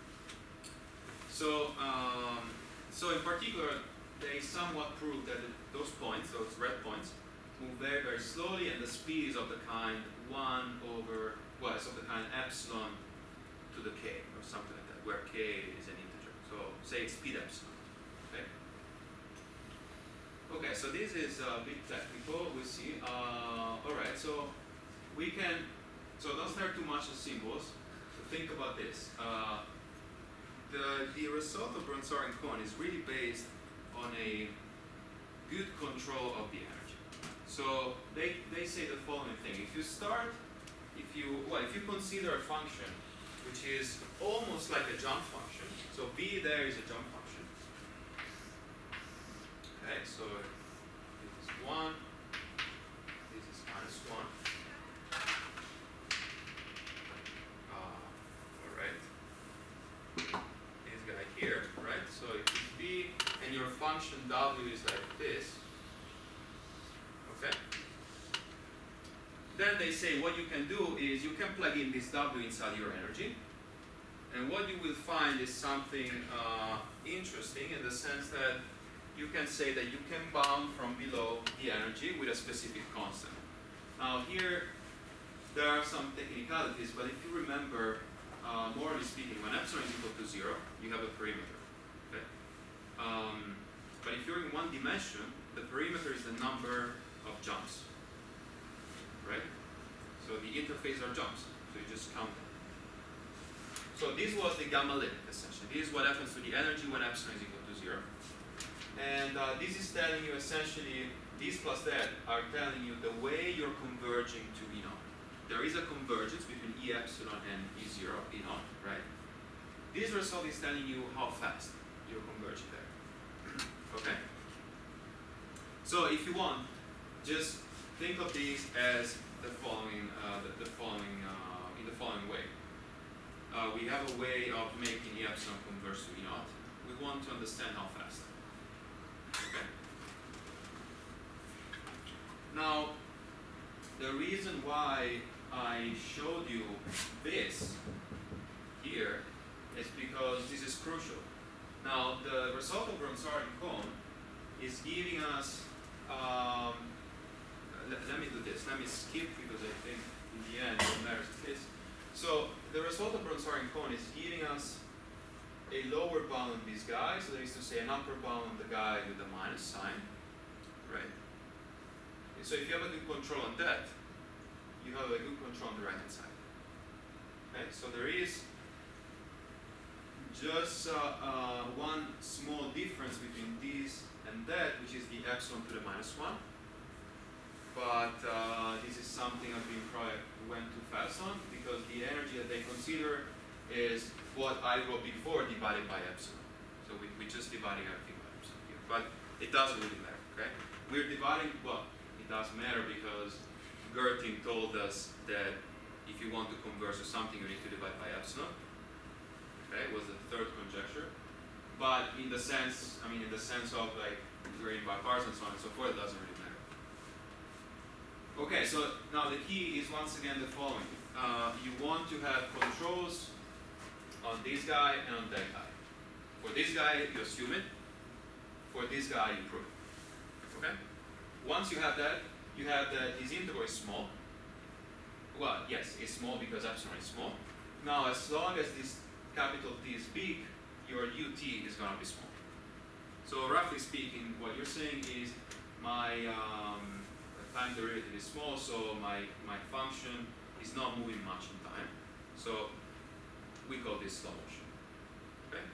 So in particular, they somewhat proved that those points, those red points, move very, very slowly, and the speed is of the kind epsilon to the k, or something like that, where k is an integer. So say it's speed epsilon. Okay? Okay, so this is a bit technical, we see. Alright, so don't stare too much at symbols. So think about this. The result of Bronsard and Kohn is really based on a good control of the energy. So they say the following thing: if you consider a function which is almost like a jump function, so b there is a jump function. Okay, so this is 1, this is -1. Alright. This guy here, right? So if it's b and your function w is like this, okay? Then they say what you can do is you can plug in this w inside your energy, and what you will find is something interesting in the sense that you can say that you can bound from below the energy with a specific constant. Now here, there are some technicalities, but if you remember, morally speaking, when epsilon is equal to 0, you have a perimeter. Okay? But if you're in one dimension, the perimeter is the number of jumps. Right? So the interface are jumps, so you just count them. So this was the gamma limit, essentially. This is what happens to the energy when epsilon is equal to 0. And this is telling you essentially, this plus that are telling you the way you're converging to E0. There is a convergence between E epsilon and E0, E0, right? This result is telling you how fast you're converging there. Okay? So if you want, just think of these as the following in the following way. We have a way of making E epsilon converge to E0. We want to understand how fast. Okay. Now, the reason why I showed you this here is because this is crucial. Now, the result of Bronsard-Cohn is giving us, let me do this, let me skip because I think in the end what matters is this. So, the result of Bronsard-Cohn is giving us a lower bound on this guy, so that is to say an upper bound on the guy with the minus sign, right? So if you have a good control on that, you have a good control on the right hand side. Okay, so there is just one small difference between this and that, which is the epsilon to the minus 1. But this is something I've been probably went too fast on, because the energy that they consider is what I wrote before divided by epsilon. So we're just dividing everything by epsilon here. But it doesn't really matter, okay? We're dividing, well, it does matter because Gerting told us that if you want to converge to something, you need to divide by epsilon. Okay, it was the third conjecture. But in the sense, I mean, in the sense of like grading by parts and so on and so forth, it doesn't really matter. Okay, so now the key is once again the following. You want to have controls on this guy and on that guy. For this guy, you assume it. For this guy, you prove it. Okay? Once you have that this interval is small. Well, yes, it's small because epsilon is small. Now, as long as this capital T is big, your ut is going to be small. So roughly speaking, what you're saying is my time derivative is small, so my function is not moving much in time. So we call this slow motion. Okay?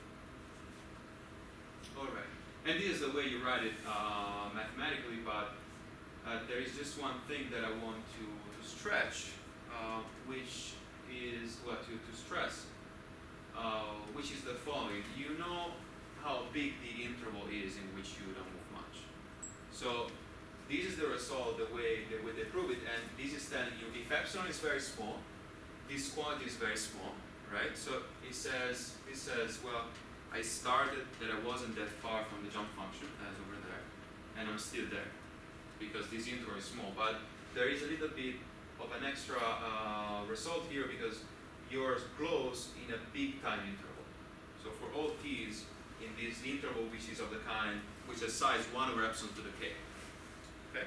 Alright. And this is the way you write it mathematically, but there is just one thing that I want to stretch, which is, well, to stress, which is the following. You know how big the interval is in which you don't move much. So this is the result, the way they prove it, and this is telling you if epsilon is very small, this quantity is very small, right? So it says, well, I started that I wasn't that far from the jump function as over there, and I'm still there because this interval is small. But there is a little bit of an extra result here because you're close in a big time interval. So for all t's in this interval, which is of the kind, which is size 1 over epsilon to the k. Okay.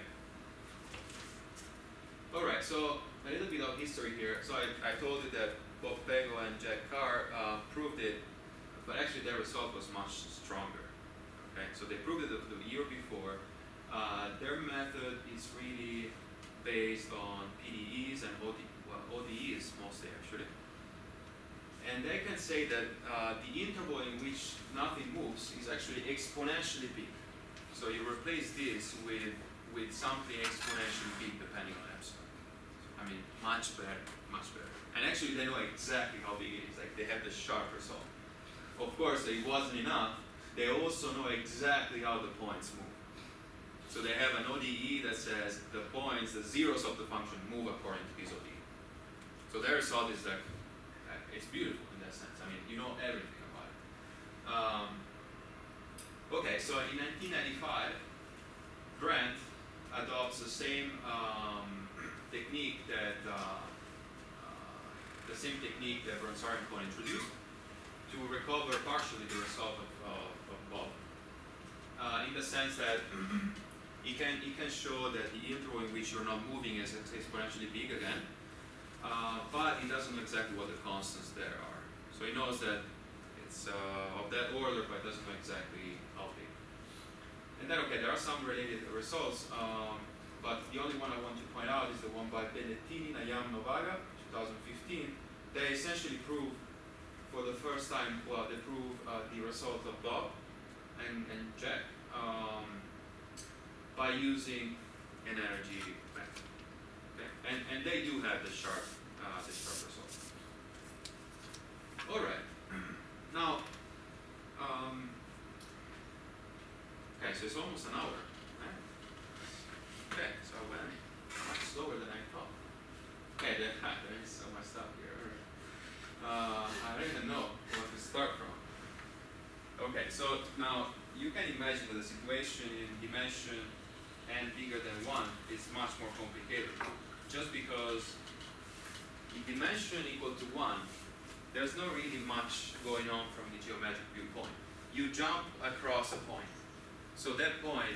All right. So a little bit of history here. So I told you that Bob Pego and Jack Carr proved it, but actually their result was much stronger. Okay. So they proved it the year before. Their method is really based on PDEs and ODEs mostly, actually. And they can say that the interval in which nothing moves is actually exponentially big. So you replace this with something exponentially big depending on epsilon. I mean, much better, much better. And actually they know exactly how big it is, like they have the sharp result. Of course, it wasn't enough. They also know exactly how the points move. So they have an ODE that says the points, the zeros of the function move according to this ODE. So their result is that it's beautiful in that sense. I mean, you know everything about it. Okay, so in 1995, Grant adopts the same technique that Bronsard-Cohn introduced to recover partially the result of Bob. In the sense that he can show that the interval in which you're not moving is exponentially big again, but he doesn't know exactly what the constants there are. So he knows that it's of that order, but doesn't know exactly how big. And then, okay, there are some related results, but the only one I want to point out is the one by Benettini, Nayam, Novaga, 2015. They essentially prove for the first time, well, they prove the result of Bob and Jack by using an energy method. Okay? And they do have the sharp result. All right. Now, okay, so it's almost an hour. Right? Okay, so I went much slower than I thought. Okay, there is so much stuff here. All right. I don't even know where to start from. Okay, so now you can imagine that the situation in dimension and bigger than 1 is much more complicated. Just because in dimension equal to 1, there's not really much going on from the geometric viewpoint. You jump across a point. So that point,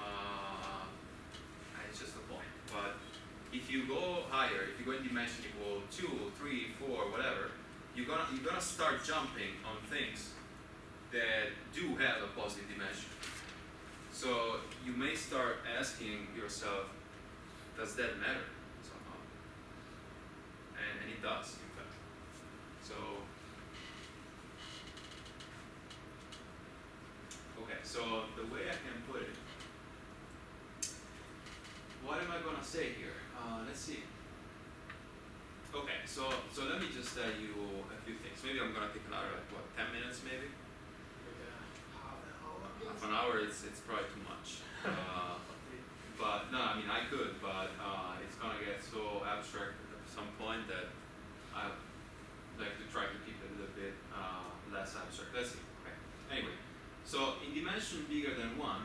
it's just a point. But if you go higher, if you go in dimension equal 2, 3, 4, whatever, you're gonna start jumping on things that do have a positive dimension. So you may start asking yourself, does that matter somehow? And it does, in fact. So, okay, so the way I can put it, what am I gonna say here? Let's see. Okay, so let me just tell you a few things. Maybe I'm gonna take another, like, what, 10 minutes maybe? Half an hour, it's probably too much. But no, I mean I could, but it's gonna get so abstract at some point that I like to try to keep it a little bit less abstract. Let's see. Okay. Anyway, so in dimension bigger than 1,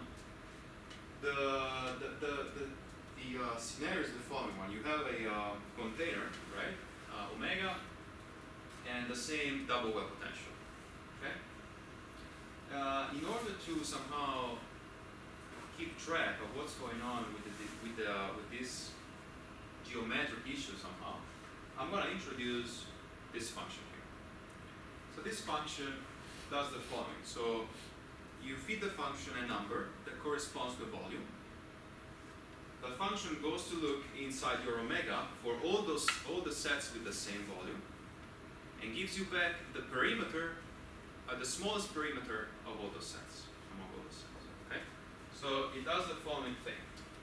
the scenario is the following one. You have a container, right? Omega, and the same double well potential. Okay. In order to somehow keep track of what's going on with this geometric issue somehow, I'm going to introduce this function here. So this function does the following. So you feed the function a number that corresponds to volume. The function goes to look inside your omega for all the sets with the same volume, and gives you back the perimeter, the smallest perimeter of all those sets, among all those sets. Okay? So it does the following thing.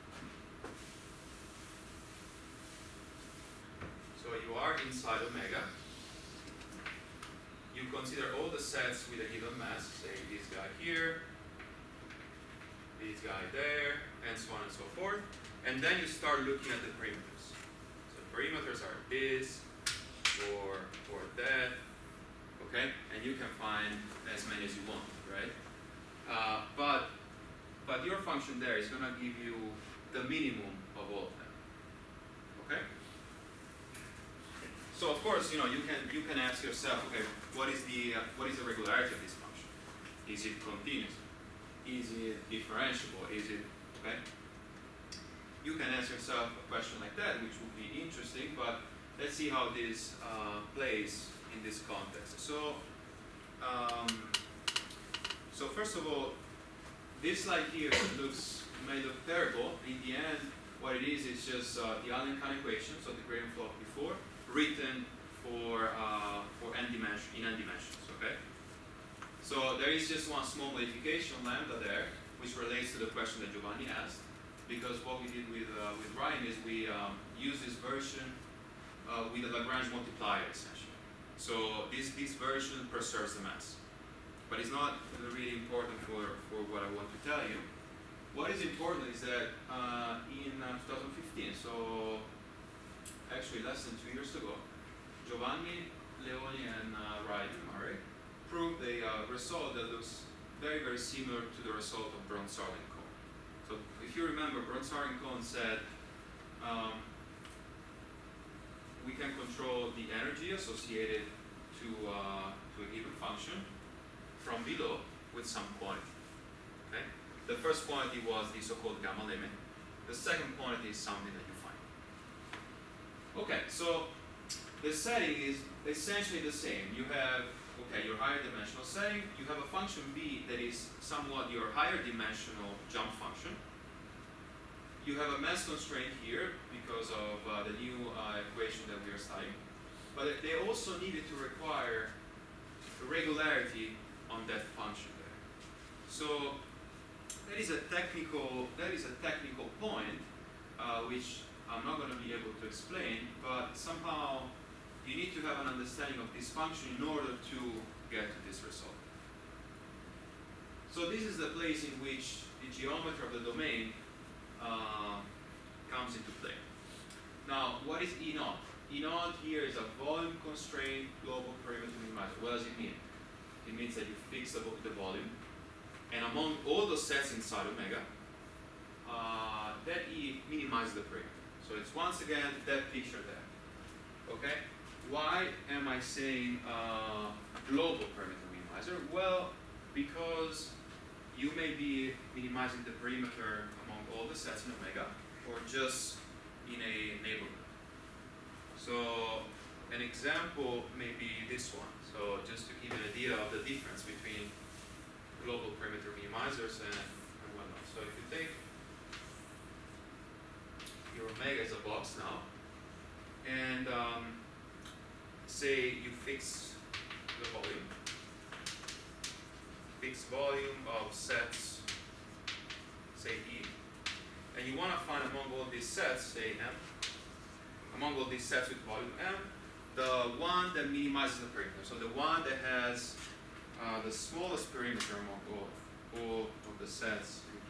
So you are inside omega. You consider all the sets with a given mass, say this guy here, this guy there, and so on and so forth. And then you start looking at the perimeters. So perimeters are this, or that, okay? And you can find as many as you want, right? But your function there is going to give you the minimum of all of them, okay? So of course, you know, you can ask yourself, okay, what is the regularity of this function? Is it continuous? Is it differentiable? Is it, okay? You can ask yourself a question like that, which would be interesting, but let's see how this plays in this context. So, so first of all, this slide here may look terrible. In the end, what it is just the Allen-Kahn equation, so the gradient flow before, written for n dimension in n dimensions. Okay. So there is just one small modification, lambda there, which relates to the question that Giovanni asked. Because what we did with Ryan is we used this version with a Lagrange multiplier essentially. So this version preserves the mass, but it's not really important for what I want to tell you. What is important is that in 2015, so actually less than 2 years ago, Giovanni, Leoni, and Ryan Murray proved a result that looks very, very similar to the result of Bronsard-Cohn. So if you remember, Bronsard-Cohn said we can control the energy associated to a given function from below with some quantity. Okay? The first quantity was the so-called gamma limit. The second quantity is something that you find. Okay, so the setting is essentially the same. You have, okay, your higher dimensional setting. You have a function b that is somewhat your higher dimensional jump function. You have a mass constraint here because of the new equation that we are studying. But they also needed to require regularity on that function there. So that is a technical point which I'm not going to be able to explain, but somehow you need to have an understanding of this function in order to get to this result. So this is the place in which the geometry of the domain comes into play. Now, what is E naught? E naught here is a volume constrained global perimeter minimizer. What does it mean? It means that you fix the volume, and among all the sets inside omega, that E minimizes the perimeter. So it's once again that picture there. Okay? Why am I saying global perimeter minimizer? Well, because you may be minimizing the perimeter among all the sets in omega, or just in a neighborhood. So an example may be this one. So just to give you an idea of the difference between global perimeter minimizers and whatnot. So if you take your omega as a box now, and say you fix the volume, fixed volume of sets, say E, and you want to find among all these sets, say M, among all these sets with volume M, the one that minimizes the perimeter, so the one that has the smallest perimeter among all of the sets with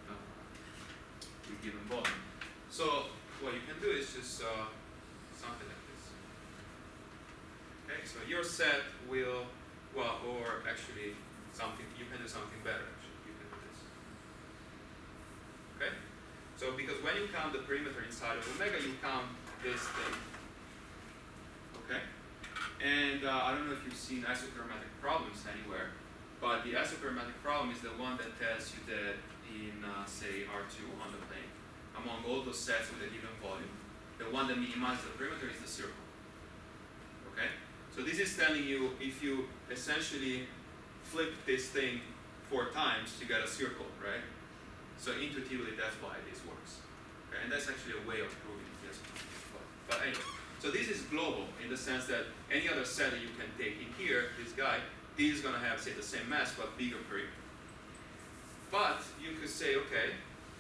given volume. So what you can do is just something like this. Okay, so your set will, well, or actually something, you can do something better actually, you can do this. Okay? So because when you count the perimeter inside of omega, you count this thing. Okay? And I don't know if you've seen isochromatic problems anywhere, but the isochromatic problem is the one that tells you that in, say, R2 on the plane, among all those sets with a given volume, the one that minimizes the perimeter is the circle. Okay? So this is telling you if you essentially flip this thing 4 times, you get a circle, right? So intuitively, that's why this works. Okay? And that's actually a way of proving this. But anyway, so this is global in the sense that any other set that you can take in here, this guy, this is going to have, say, the same mass, but bigger perimeter. But you could say, okay,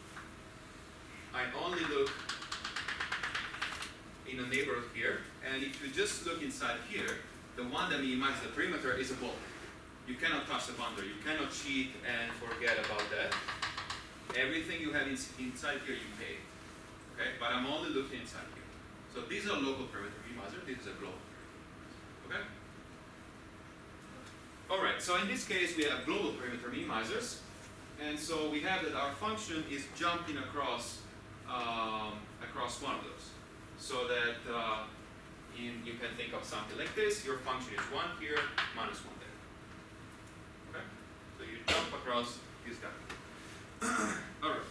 I only look in a neighborhood here, and if you just look inside here, the one that minimizes the perimeter is a ball. You cannot touch the boundary. You cannot cheat and forget about that. Everything you have inside here, you pay. Okay, but I'm only looking inside here. So these are local perimeter minimizer. This is a global perimeter. Okay. All right. So in this case, we have global perimeter minimizers, and so we have that our function is jumping across across one of those, so that you can think of something like this. Your function is 1 here, minus 1 there. Okay? So you jump across this guy. All right.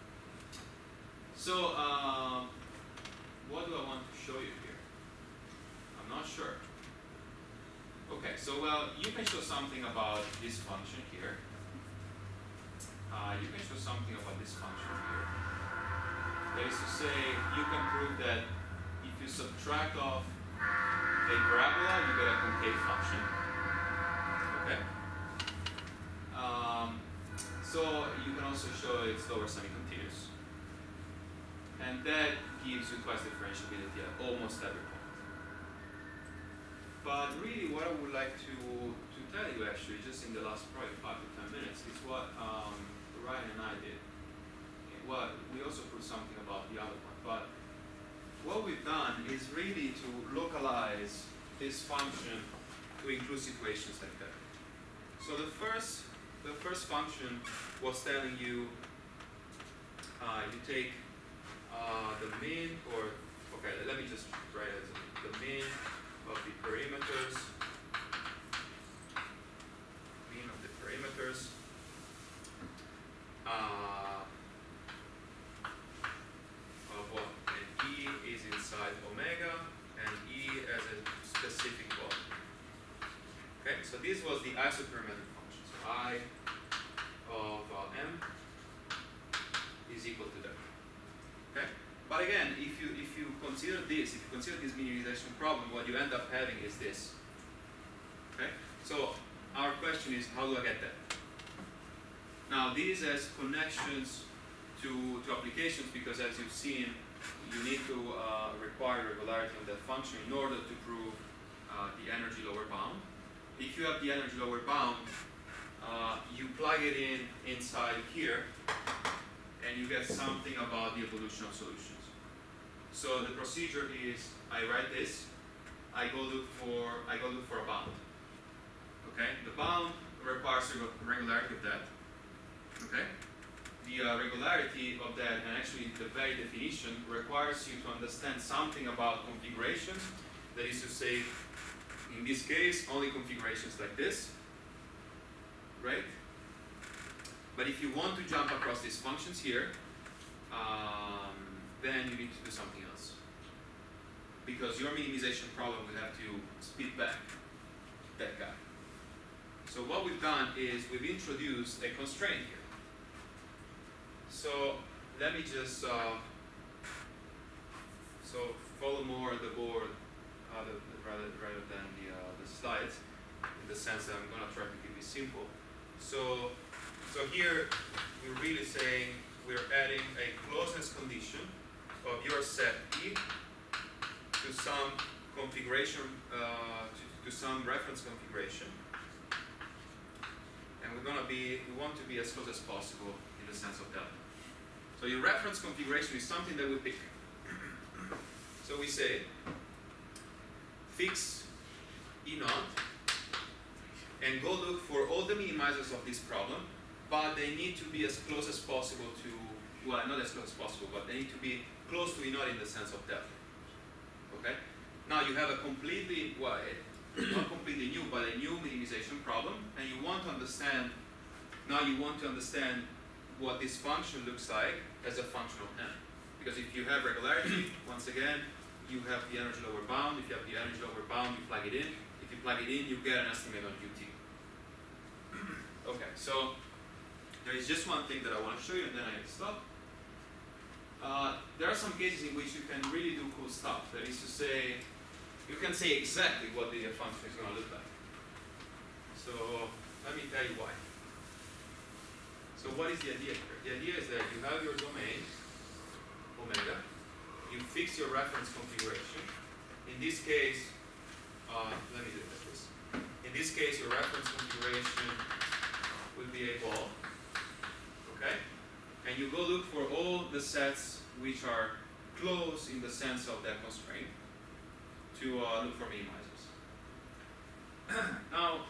So what do I want to show you here? I'm not sure. Okay, so well, you can show something about this function here. You can show something about this function here. That is to say, you can prove that if you subtract off a parabola, you get a concave function. Okay. So you can also show it's lower semi-continuous. And that gives you twice differentiability at almost every point. But really what I would like to tell you actually, just in the last probably 5 to 10 minutes, is what Ryan and I did. Well, we also proved something about the other one, but what we've done is really to localize this function to include situations like that. So the first function was telling you, you take the mean, or, okay, let me just write it as the mean of the perimeters, of what? And E is inside omega, and E as a specific volume. Okay, so this was the isoperimetric function. So I of M is equal to that. Okay, but again, if you consider this, minimization problem, what you end up having is this. Okay, so our question is, how do I get that? Now, these has connections to applications, because as you've seen, you need to require regularity of that function in order to prove the energy lower bound. If you have the energy lower bound, you plug it inside here, and you get something about the evolution of solutions. So the procedure is, I write this, I go look for a bound. Okay, the bound requires a regularity of that. Okay, the regularity of that, and actually the very definition, requires you to understand something about configurations. That is to say, in this case, only configurations like this, right? But if you want to jump across these functions here, then you need to do something else. Because your minimization problem will have to spit back that guy. So what we've done is we've introduced a constraint here. So let me just so follow more the board rather than the slides, in the sense that I'm going to try to keep it simple. So here we're really saying we're adding a closeness condition of your set E to some configuration, to some reference configuration, and we want to be as close as possible in the sense of delta. So your reference configuration is something that we pick. So we say fix E naught and go look for all the minimizers of this problem, but they need to be as close as possible to, well, not as close as possible, but they need to be close to E naught in the sense of delta. Okay? Now you have a completely, well, not completely new, but a new minimization problem, and you want to understand, now you want to understand what this function looks like as a function of n. Because if you have regularity, once again, you have the energy lower bound. If you have the energy lower bound, you plug it in. If you plug it in, you get an estimate on Ut. Okay, so there is just one thing that I want to show you, and then I stop. There are some cases in which you can really do cool stuff. That is to say, you can say exactly what the function is going to look like. So let me tell you why. So what is the idea here? The idea is that you have your domain, omega. You fix your reference configuration. In this case, let me do it like this. In this case, your reference configuration will be a ball. Okay? And you go look for all the sets which are close in the sense of that constraint to look for minimizers. Now,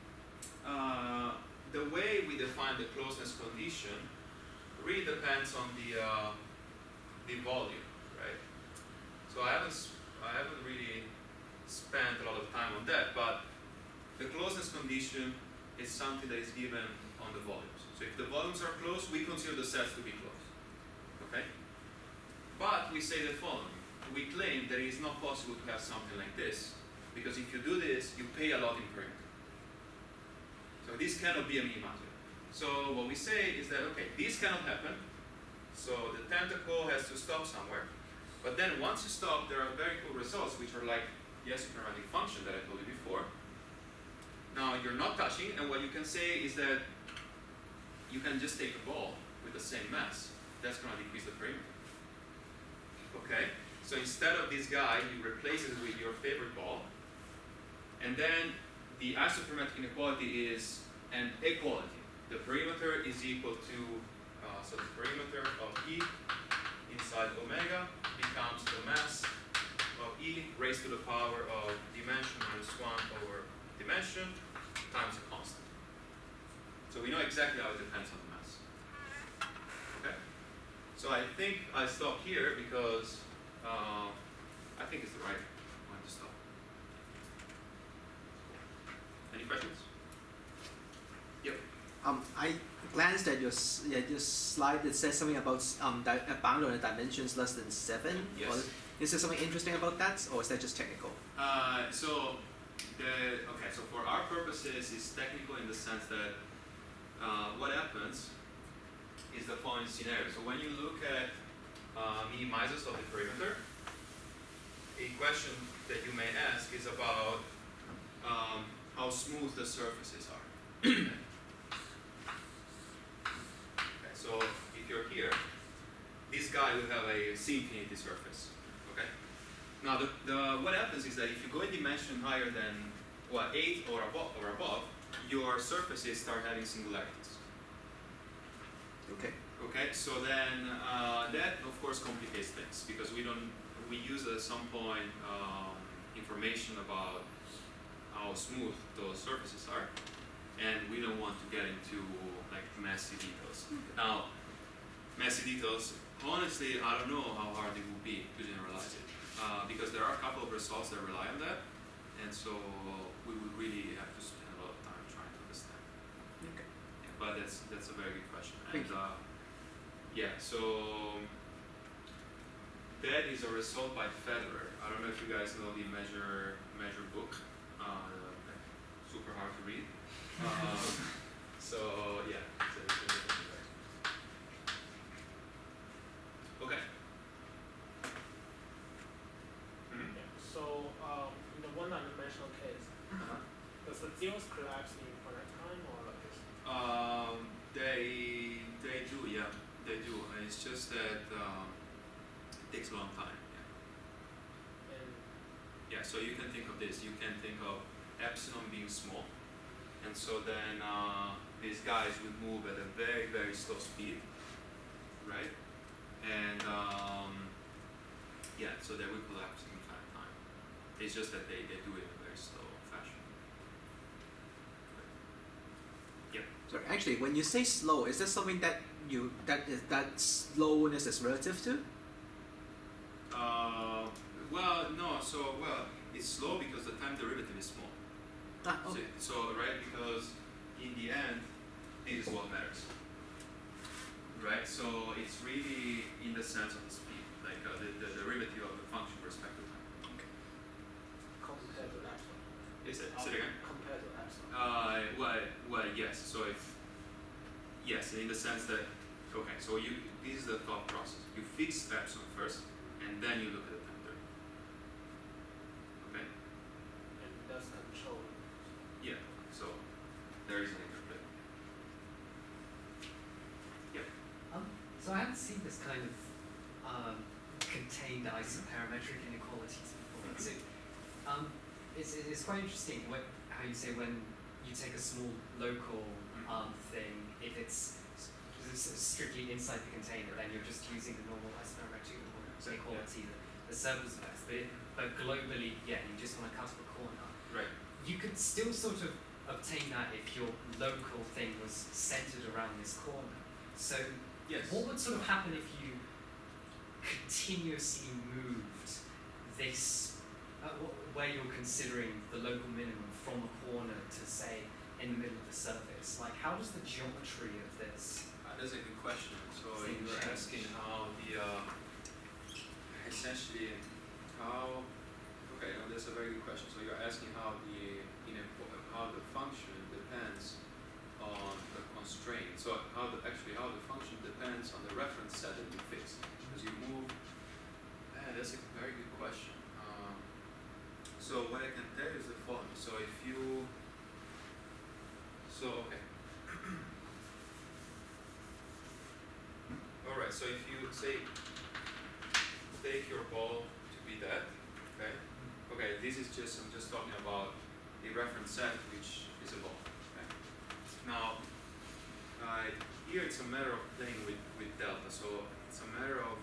the way we define the closeness condition really depends on the volume, right? So I haven't really spent a lot of time on that, but the closeness condition is something that is given on the volumes. So if the volumes are close, we consider the sets to be close. Okay? But we say the following. We claim that it is not possible to have something like this, because if you do this, you pay a lot in perimeter. So this cannot be a minimizer. So what we say is that, okay, this cannot happen. So the tentacle has to stop somewhere. But then once you stop, there are very cool results, which are like the isochromatic function that I told you before. Now you're not touching, and what you can say is that you can just take a ball with the same mass. That's going to decrease the perimeter. Okay? So instead of this guy, you replace it with your favorite ball. And then the isochromatic inequality is an equality. The perimeter is equal to, so the perimeter of E inside omega becomes the mass of E raised to the power of dimension minus 1 over dimension times a constant. So we know exactly how it depends on the mass. Okay? So I think I stop here because I think it's the right one to stop. Any questions? Yep. I glanced at your slide that says something about a bound on the dimensions less than 7. Yes. Or is there something interesting about that, or is that just technical? So for our purposes, it's technical in the sense that what happens is the following scenario. So when you look at minimizers of the perimeter, a question that you may ask is about how smooth the surfaces are. Okay, so if you're here, this guy will have a C-infinity surface. Okay. Now, what happens is that if you go in dimension higher than 8 or above, your surfaces start having singularities. Okay. Okay. So then that of course complicates things because we use at some point information about how smooth those surfaces are, and we don't want to get into like messy details. Now, messy details. Honestly, I don't know how hard it would be to generalize it, because there are a couple of results that rely on that, and so we would really have to spend a lot of time trying to understand. Okay. Yeah, but that's a very good question. Thank And yeah, so that is a result by Federer. I don't know if you guys know the measure book. Super hard to read. So yeah, so it's really interesting. Okay. Mhm. Yeah. So in the one-dimensional case, Uh-huh. does the zeros collapse in finite time or like this? They do, yeah, they do. And it's just that it takes a long time. Yeah. And Yeah. So you can think of this. You can think of epsilon being small, and so then these guys would move at a very, very slow speed, right? And yeah, so they would collapse in finite time. It's just that they do it in a very slow fashion. So actually, when you say slow, is that something that that slowness is relative to? Well, no. So it's slow because the time derivative is small. Ah, okay. So right, because in the end, this is what matters. Right. So it's really in the sense of the speed, like the derivative of the function with respect to time. compared to epsilon. Is it? Say it again. Compared to epsilon. Well, yes. So yes, in the sense that, okay, so this is the thought process. You fix epsilon first, and then you look at the time derivative. Okay. And that's control. Yeah. So there is an interplay. So I haven't seen this kind of contained isoparametric inequalities before. So it's quite interesting how you say when you take a small local thing, if it's strictly inside the container, then you're just using the normal isoparametric inequality, the surface effects. But globally, yeah, you just want to cut off a corner. Right. You could still sort of obtain that if your local thing was centered around this corner. So Yes. what would sort of happen if you continuously moved this, where you're considering the local minimum from a corner to, say, in the middle of the surface? Like, how does the geometry of this? That's a good question. So Thing you were change. asking how the essentially how. Okay, that's a very good question. So you're asking how the function depends on the constraint. So how the function depends on the reference set that you fix. Because you move. That's a very good question. So what I can tell you is the following. So if you. So okay. All right. So if you say take your ball to be that, okay. Okay. This is just I'm just talking about the reference set, which is a ball. Okay. Now. Here it's a matter of playing with delta, so it's a matter of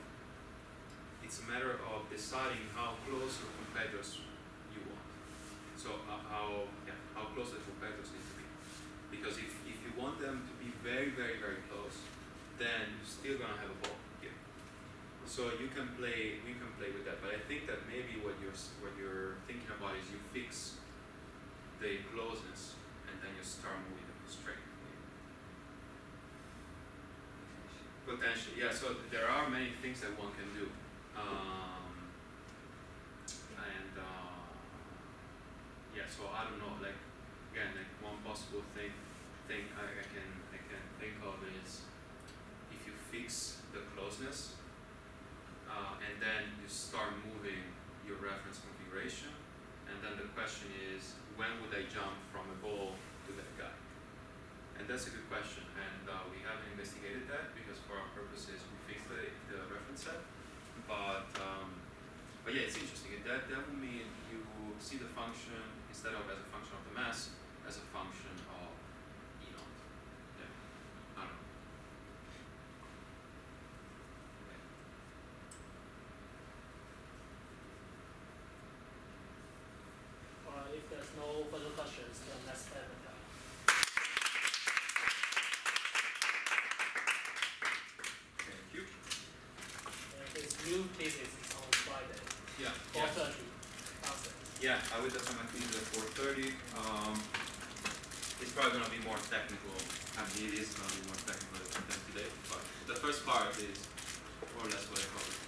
deciding how close your competitors you want. So how close the competitors need to be, because if you want them to be very, very, very close, then you're still gonna have a ball here. So we can play with that, but I think that maybe what you're thinking about is you fix the closeness and then you start moving the constraint. Potentially, yeah. So there are many things that one can do, yeah. So I don't know. Like again, like one possible thing I can think of is if you fix the closeness, and then you start moving your reference configuration, and then the question is when would I jump from a ball to that guy? And that's a good question, and we haven't investigated that because for our purposes we fixed the reference set. But yeah, it's interesting. That would mean you see the function instead of as a function of the mass, as a function of E naught. Yeah, I don't know. Okay. If there's no further questions, then let's end it. Okay. Yeah, I would define my thesis at 4:30. It's probably going to be more technical. I mean, it is going to be more technical than today, but the first part is more or less what I covered.